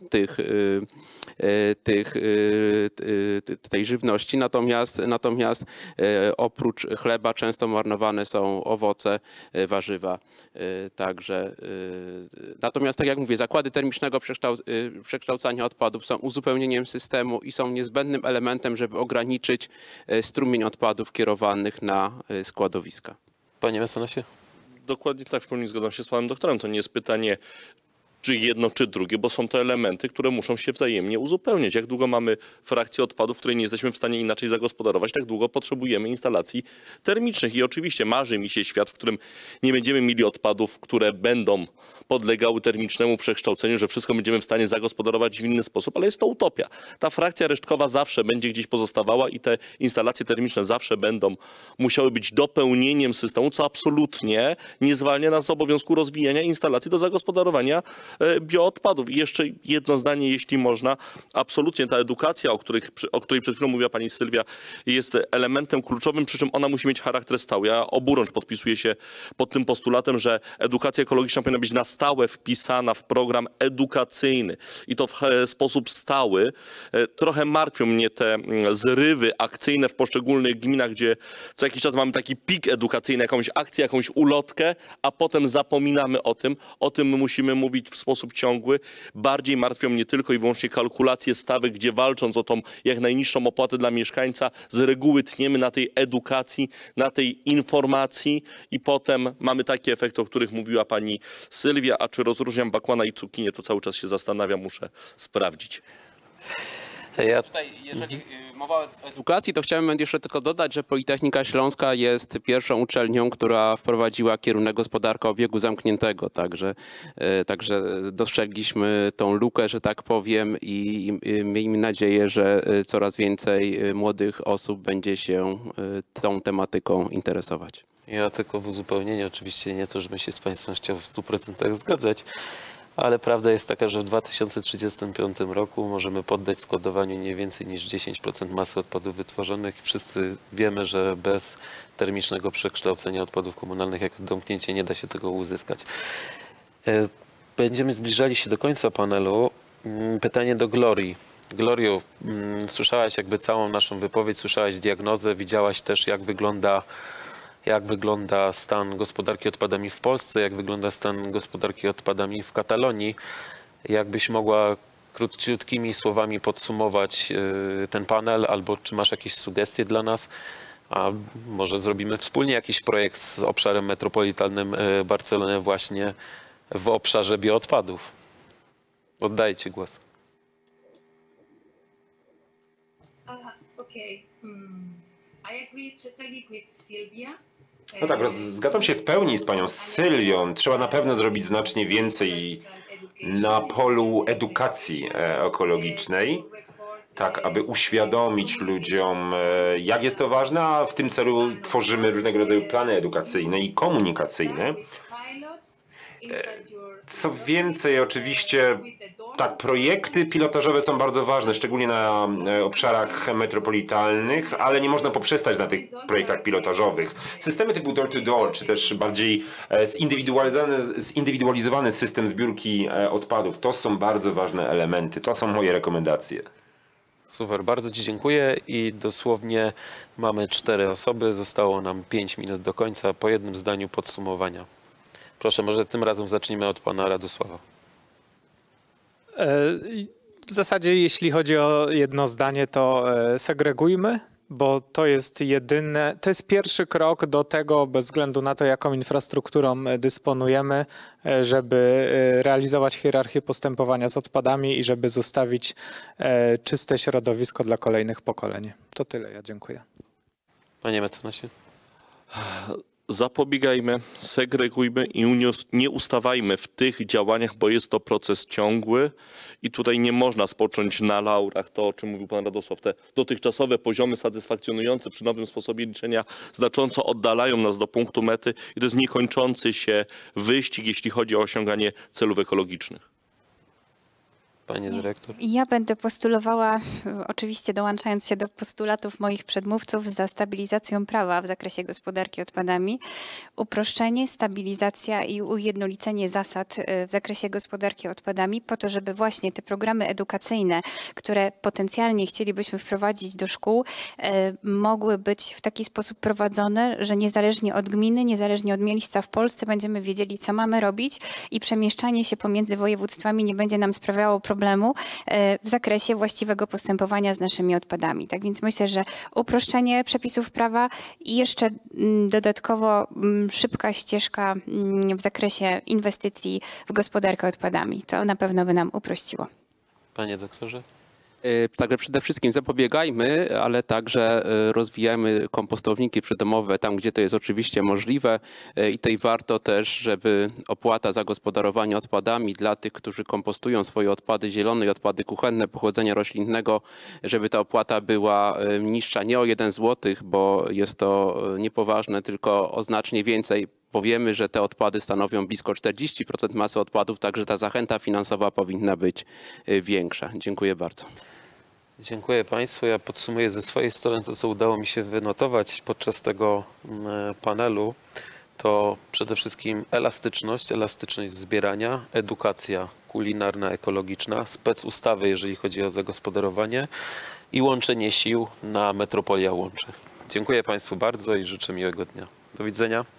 tej żywności, natomiast oprócz chleba często marnowane są owoce, warzywa. Także, natomiast tak jak mówię, zakłady termicznego przekształcania odpadów są uzupełnieniem systemu i są niezbędnym elementem, żeby ograniczyć strumień odpadów kierowanych na składowiska. Panie mecenasie? Dokładnie tak, w pełni zgadzam się z panem doktorem. To nie jest pytanie, czy jedno, czy drugie, bo są to elementy, które muszą się wzajemnie uzupełniać. Jak długo mamy frakcję odpadów, której nie jesteśmy w stanie inaczej zagospodarować, tak długo potrzebujemy instalacji termicznych. I oczywiście marzy mi się świat, w którym nie będziemy mieli odpadów, które będą podlegały termicznemu przekształceniu, że wszystko będziemy w stanie zagospodarować w inny sposób, ale jest to utopia. Ta frakcja resztkowa zawsze będzie gdzieś pozostawała i te instalacje termiczne zawsze będą musiały być dopełnieniem systemu, co absolutnie nie zwalnia nas z obowiązku rozwijania instalacji do zagospodarowania bioodpadów. I jeszcze jedno zdanie, jeśli można. Absolutnie ta edukacja, o której przed chwilą mówiła pani Sylwia, jest elementem kluczowym, przy czym ona musi mieć charakter stały. Ja oburącz podpisuję się pod tym postulatem, że edukacja ekologiczna powinna być na stałe wpisana w program edukacyjny i to w sposób stały. Trochę martwią mnie te zrywy akcyjne w poszczególnych gminach, gdzie co jakiś czas mamy taki pik edukacyjny, jakąś akcję, jakąś ulotkę, a potem zapominamy o tym. O tym musimy mówić w sposób ciągły. Bardziej martwią mnie tylko i wyłącznie kalkulacje stawek, gdzie walcząc o tą jak najniższą opłatę dla mieszkańca, z reguły tniemy na tej edukacji, na tej informacji i potem mamy takie efekty, o których mówiła pani Sylwia, a czy rozróżniam bakłana i cukinię, to cały czas się zastanawiam, muszę sprawdzić. Ja Tutaj, jeżeli mowa o edukacji, to chciałem jeszcze tylko dodać, że Politechnika Śląska jest pierwszą uczelnią, która wprowadziła kierunek gospodarka obiegu zamkniętego. Także dostrzegliśmy tą lukę, że tak powiem, i miejmy nadzieję, że coraz więcej młodych osób będzie się tą tematyką interesować. Ja tylko w uzupełnienie, oczywiście nie to, żebym się z Państwem chciał w 100% zgadzać, ale prawda jest taka, że w 2035 roku możemy poddać składowaniu nie więcej niż 10% masy odpadów wytworzonych. Wszyscy wiemy, że bez termicznego przekształcenia odpadów komunalnych jak domknięcie nie da się tego uzyskać. Będziemy zbliżali się do końca panelu. Pytanie do Glorii. Glorio, słyszałaś jakby całą naszą wypowiedź, słyszałaś diagnozę, widziałaś też jak wygląda stan gospodarki odpadami w Polsce, jak wygląda stan gospodarki odpadami w Katalonii. Jakbyś mogła króciutkimi słowami podsumować ten panel, albo czy masz jakieś sugestie dla nas, a może zrobimy wspólnie jakiś projekt z obszarem metropolitalnym Barcelony właśnie w obszarze bioodpadów. Oddaję Ci głos. Okay. I agree totally with Sylwia. No tak, zgadzam się w pełni z panią Sylwią. Trzeba na pewno zrobić znacznie więcej na polu edukacji ekologicznej, tak aby uświadomić ludziom, jak jest to ważne, a w tym celu tworzymy różnego rodzaju plany edukacyjne i komunikacyjne. Co więcej, oczywiście tak, projekty pilotażowe są bardzo ważne, szczególnie na obszarach metropolitalnych, ale nie można poprzestać na tych projektach pilotażowych. Systemy typu door-to-door, czy też bardziej zindywidualizowany system zbiórki odpadów, to są bardzo ważne elementy. To są moje rekomendacje. Super, bardzo Ci dziękuję i dosłownie mamy 4 osoby, zostało nam 5 minut do końca, po jednym zdaniu podsumowania. Proszę, może tym razem zacznijmy od pana Radosława. W zasadzie jeśli chodzi o jedno zdanie, to segregujmy, bo to jest to jest pierwszy krok do tego, bez względu na to, jaką infrastrukturą dysponujemy, żeby realizować hierarchię postępowania z odpadami i żeby zostawić czyste środowisko dla kolejnych pokoleń. To tyle, ja dziękuję. Panie mecenasie. Zapobiegajmy, segregujmy i nie ustawajmy w tych działaniach, bo jest to proces ciągły i tutaj nie można spocząć na laurach. To, o czym mówił pan Radosław, te dotychczasowe poziomy satysfakcjonujące przy nowym sposobie liczenia znacząco oddalają nas do punktu mety i to jest niekończący się wyścig, jeśli chodzi o osiąganie celów ekologicznych. Pani dyrektor. Ja będę postulowała, oczywiście dołączając się do postulatów moich przedmówców, za stabilizacją prawa w zakresie gospodarki odpadami, uproszczenie, stabilizacja i ujednolicenie zasad w zakresie gospodarki odpadami po to, żeby właśnie te programy edukacyjne, które potencjalnie chcielibyśmy wprowadzić do szkół, mogły być w taki sposób prowadzone, że niezależnie od gminy, niezależnie od miejsca w Polsce będziemy wiedzieli, co mamy robić i przemieszczanie się pomiędzy województwami nie będzie nam sprawiało problemu w zakresie właściwego postępowania z naszymi odpadami. Tak więc myślę, że uproszczenie przepisów prawa i jeszcze dodatkowo szybka ścieżka w zakresie inwestycji w gospodarkę odpadami. To na pewno by nam uprościło. Panie doktorze. Także przede wszystkim zapobiegajmy, ale także rozwijajmy kompostowniki przydomowe tam, gdzie to jest oczywiście możliwe i tutaj warto też, żeby opłata za gospodarowanie odpadami dla tych, którzy kompostują swoje odpady zielone i odpady kuchenne pochodzenia roślinnego, żeby ta opłata była niższa nie o 1 zł, bo jest to niepoważne, tylko o znacznie więcej. Powiemy, że te odpady stanowią blisko 40% masy odpadów, także ta zachęta finansowa powinna być większa. Dziękuję bardzo. Dziękuję Państwu. Ja podsumuję ze swojej strony to, co udało mi się wynotować podczas tego panelu. To przede wszystkim elastyczność zbierania, edukacja kulinarna, ekologiczna, specustawy, jeżeli chodzi o zagospodarowanie i łączenie sił na Metropolia Łączy. Dziękuję Państwu bardzo i życzę miłego dnia. Do widzenia.